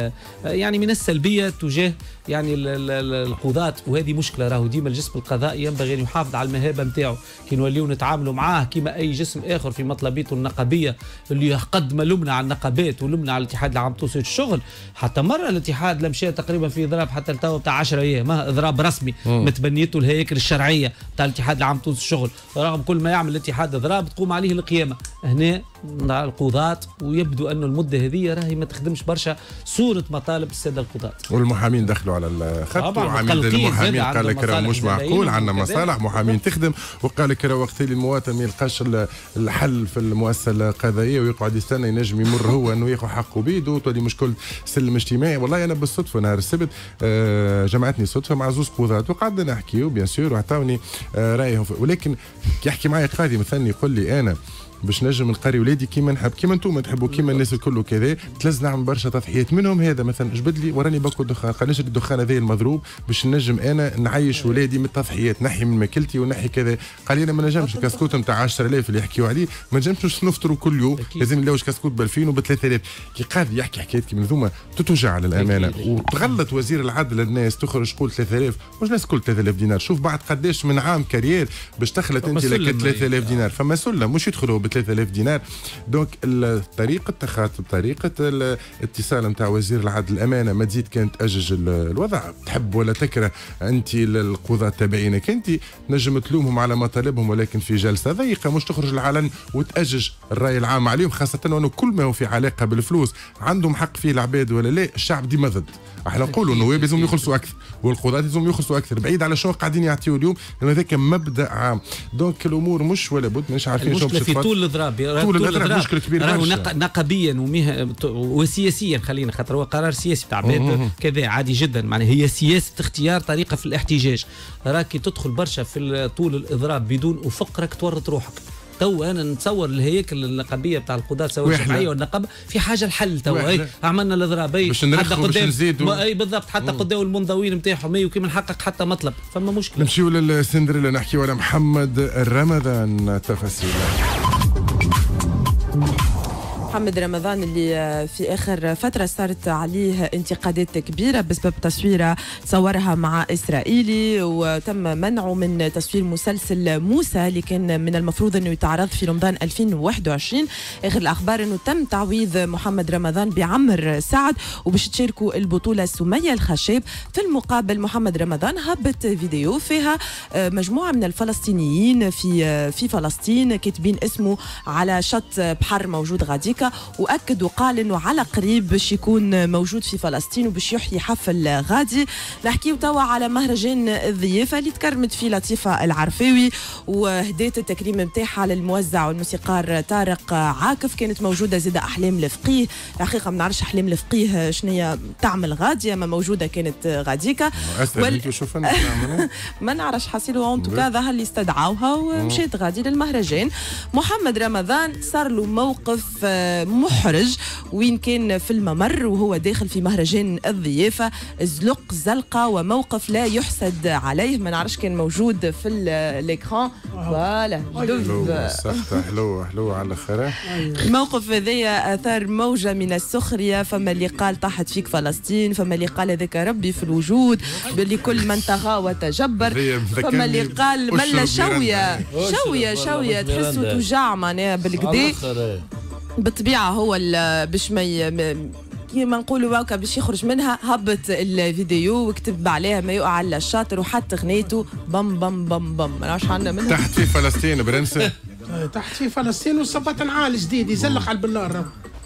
من السلبية تجاه يعني القضاة، وهذه مشكلة. راهو ديما الجسم القضائي ينبغي أن يحافظ على المهابة نتاعو، كي نوليو نتعاملوا معاه كما أي جسم آخر في مطلبيته النقابية اللي قد ما لمنا على النقابات ولمنا على الاتحاد العام توصيل الشغل. حتى مرة الاتحاد لم شاء تقريبا في إضراب حتى التو بتاع 10 أيام، إضراب رسمي متبنيته الهياكل الشرعية بتاع الاتحاد العام توصيل الشغل، رغم كل ما يعمل الاتحاد إضراب تقوم عليه القيامة. هنا القضاة ويبدو أن المدة هذه راهي ما تخدمش برشا صورة مطالب السادة القضاة. والمحامين دخلوا على الخط، وعميد المحامين قال لك راه مش معقول، عندنا مصالح محامين تخدم، وقال لك راه وقت اللي المواطن ما يلقاش الحل في المؤسسة القضائية ويقعد يستنى ينجم يمر هو انه ياخذ حقه بيده وتولي مشكل سلم اجتماعي. والله انا بالصدفة نهار السبت جمعتني صدفة مع زوز قضاة وقعدنا نحكيو بيان سور وعطاوني رايهم، ولكن كي يحكي معايا قاضي مثلا يقول لي انا باش نجم نقري ولادي كيما نحب، كيما انتم تحبوا، كيما الناس الكل وكذا، تلز نعمل برشا تضحيات. منهم هذا مثلا جبد لي وراني باكل دخان، قال نشري الدخان هذا المضروب باش نجم انا نعيش ولادي من التضحيات، نحي من ماكلتي ونحي كذا. قال لي انا ما نجمش الكاسكوت نتاع 10000 اللي يحكيوا عليه ما نجمش نفطروا كل يوم، لازم نلوج كاسكوت ب 2000 وب 3000. كي قاضي يحكي حكايات كيما ذوما تتوجع على الامانه. وتغلط وزير العدل الناس تخرج تقول 3000، مش ناس كل 3000 دينار. شوف بعد قداش من عام كارير باش تخلط انت لك 3000 دينار، فما سلم مش يدخلوا ب 3000 دينار. دونك طريقة تخاطب، طريقة الاتصال نتاع وزير العدل الأمانة ما تزيد كانت تأجج الوضع. تحب ولا تكره أنت القضاة تابعينك، أنت نجم تلومهم على مطالبهم، ولكن في جلسة ضيقة مش تخرج العلن وتأجج الرأي العام عليهم، خاصة أنه كل ما هو في علاقة بالفلوس عندهم حق فيه العباد ولا لا. الشعب ديما ضد. احنا نقولوا النواب لازم يخلصوا أكثر والقضاة لازم يخلصوا أكثر، بعيد على شنو قاعدين يعطيوا اليوم، لأن هذاك مبدأ عام. دونك الأمور مش ولا بد مش عارفين شو المشكلة في طول الإضراب. طول الإضراب مشكلة كبيرة نقبيا وسياسيا، خلينا خاطر هو قرار سياسي تاع عباد كذا عادي جدا، معناها هي سياسة اختيار طريقة في الاحتجاج. راكي تدخل برشا في طول الإضراب بدون أفق راك تورط روحك. تو انا نتصور الهياكل النقابيه بتاع القضاة سواء الجمعيه والنقابه في حاجه الحل. تو عملنا الاضراب حتى قدام اي بالضبط، حتى قدام المنضوين نتاعهم وكيما نحقق حتى مطلب، فما مشكله. نمشيو للسندريلا نحكيو على محمد رمضان. تفاصيل محمد رمضان اللي في آخر فترة صارت عليه انتقادات كبيرة بسبب تصويرة صورها مع إسرائيلي، وتم منعه من تصوير مسلسل موسى اللي كان من المفروض أنه يتعرض في رمضان 2021. آخر الأخبار أنه تم تعويض محمد رمضان بعمر سعد، وباش تشاركوا البطولة سمية الخشاب. في المقابل محمد رمضان هبط فيديو فيها مجموعة من الفلسطينيين في فلسطين كاتبين اسمه على شط بحر موجود غاديك، واكد وقال انه على قريب باش يكون موجود في فلسطين وباش يحيي حفل غادي. نحكيو توا على مهرجان الضيافه اللي تكرمت فيه لطيفه العرفاوي، وهديت التكريم نتاعها للموزع والموسيقار طارق عاكف. كانت موجوده زيد احلام الفقيه، الحقيقه ما نعرفش احلام الفقيه شنو تعمل غاديه، ما موجوده كانت غاديكا ما نعرفش حاسيلو اون توكا ظهر اللي استدعوها ومشيت غادي للمهرجان. محمد رمضان صار له موقف محرج وين كان في الممر وهو داخل في مهرجان الضيافة، زلق زلقة وموقف لا يحسد عليه. ما نعرفش كان موجود في الاكران. فوالا حلو على الاخر. الموقف هذايا اثار موجة من السخرية، فما اللي قال طاحت فيك فلسطين، فما اللي قال هذاك ربي في الوجود لكل من طغى وتجبر، فما اللي قال ملا شوية تحسوا توجع معناها بالكدا. بالطبيعة هو باش ما كيما نقولوا واكا باش يخرج منها، هبط الفيديو وكتب عليها ما يقع على الشاطر وحط غنيته بم بم بم بم. ما نعرفش عندنا منها تحت في فلسطين برنسة، تحت في فلسطين وصبت عال جديد يزلق على البنار.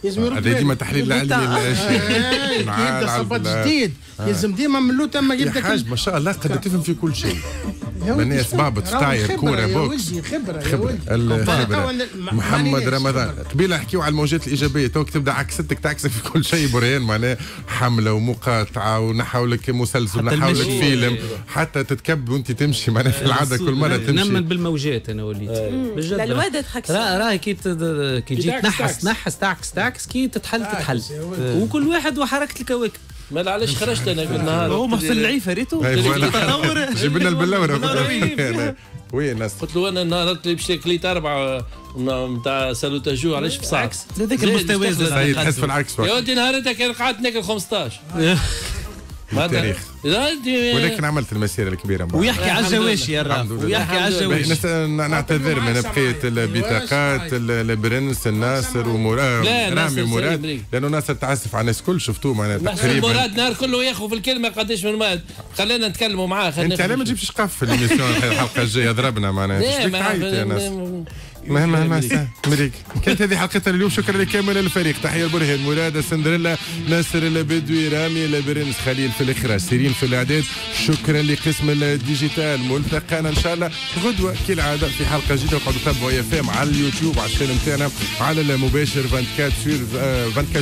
يلزم يرد هذا ديما تحليل علمي للاشياء. يبدا صباط جديد يلزم ديما من لو تما يبدا يا حاج ما شاء الله قد تفهم في كل شيء. الناس بابط ستاير كوره بوكس خبره محمد رمضان قبيله حكيو على الموجات الايجابيه توك تبدا عكستك تعكسك في كل شيء برهان معناها حمله ومقاطعه ونحاولك مسلسل ونحاولك فيلم حتى تتكب وانت تمشي معناها في العاده كل مره تمشي. نمن بالموجات انا وليت بجد الواد تحكس راهي كي تجي تنحس تعكس كي تتحل وكل واحد وحركه الكواكب. ما علاش خرجت انا في النهار هو محسن العيفه ريتو جيب لنا البلاوره وين الناس قلت له انا النهار اللي باش كليت 4 نتاع سالوتاجو علاش في ساعه هذاك المستوى زي تحس في العكس يا ودي نهارتها كان قعدت ناكل 15 التاريخ ولكن عملت المسيره الكبيره ويحكي على الجواشي يا راف ويحكي على الجواشي. نعتذر من بقيه البطاقات البرنس الناصر ومراد رامي مراد لانه ناصر تعسف على الناس كل شفتوه معناتها تقريبا مراد نهار كله ياخذ في الكلمه قداش من مات خلينا نتكلموا معاه. انت علاه ما تجيبش شقف في الاميسيون الحلقه الجايه ضربنا معناتها ايش تعيط يا ناس مهما مريك. كانت هذه حلقتنا اليوم. شكرا لكامل الفريق. تحيه البرهان مراد سندريلا ناصر البدوي رامي البرنس خليل في الاخراج سيرين في الاعداد. شكرا لقسم الديجيتال. ملتقانا ان شاء الله غدوه كالعاده في حلقه جديده. وقعدوا تتابعوا اف ام على اليوتيوب على الشانل نتاعنا على المباشر 24 sur 24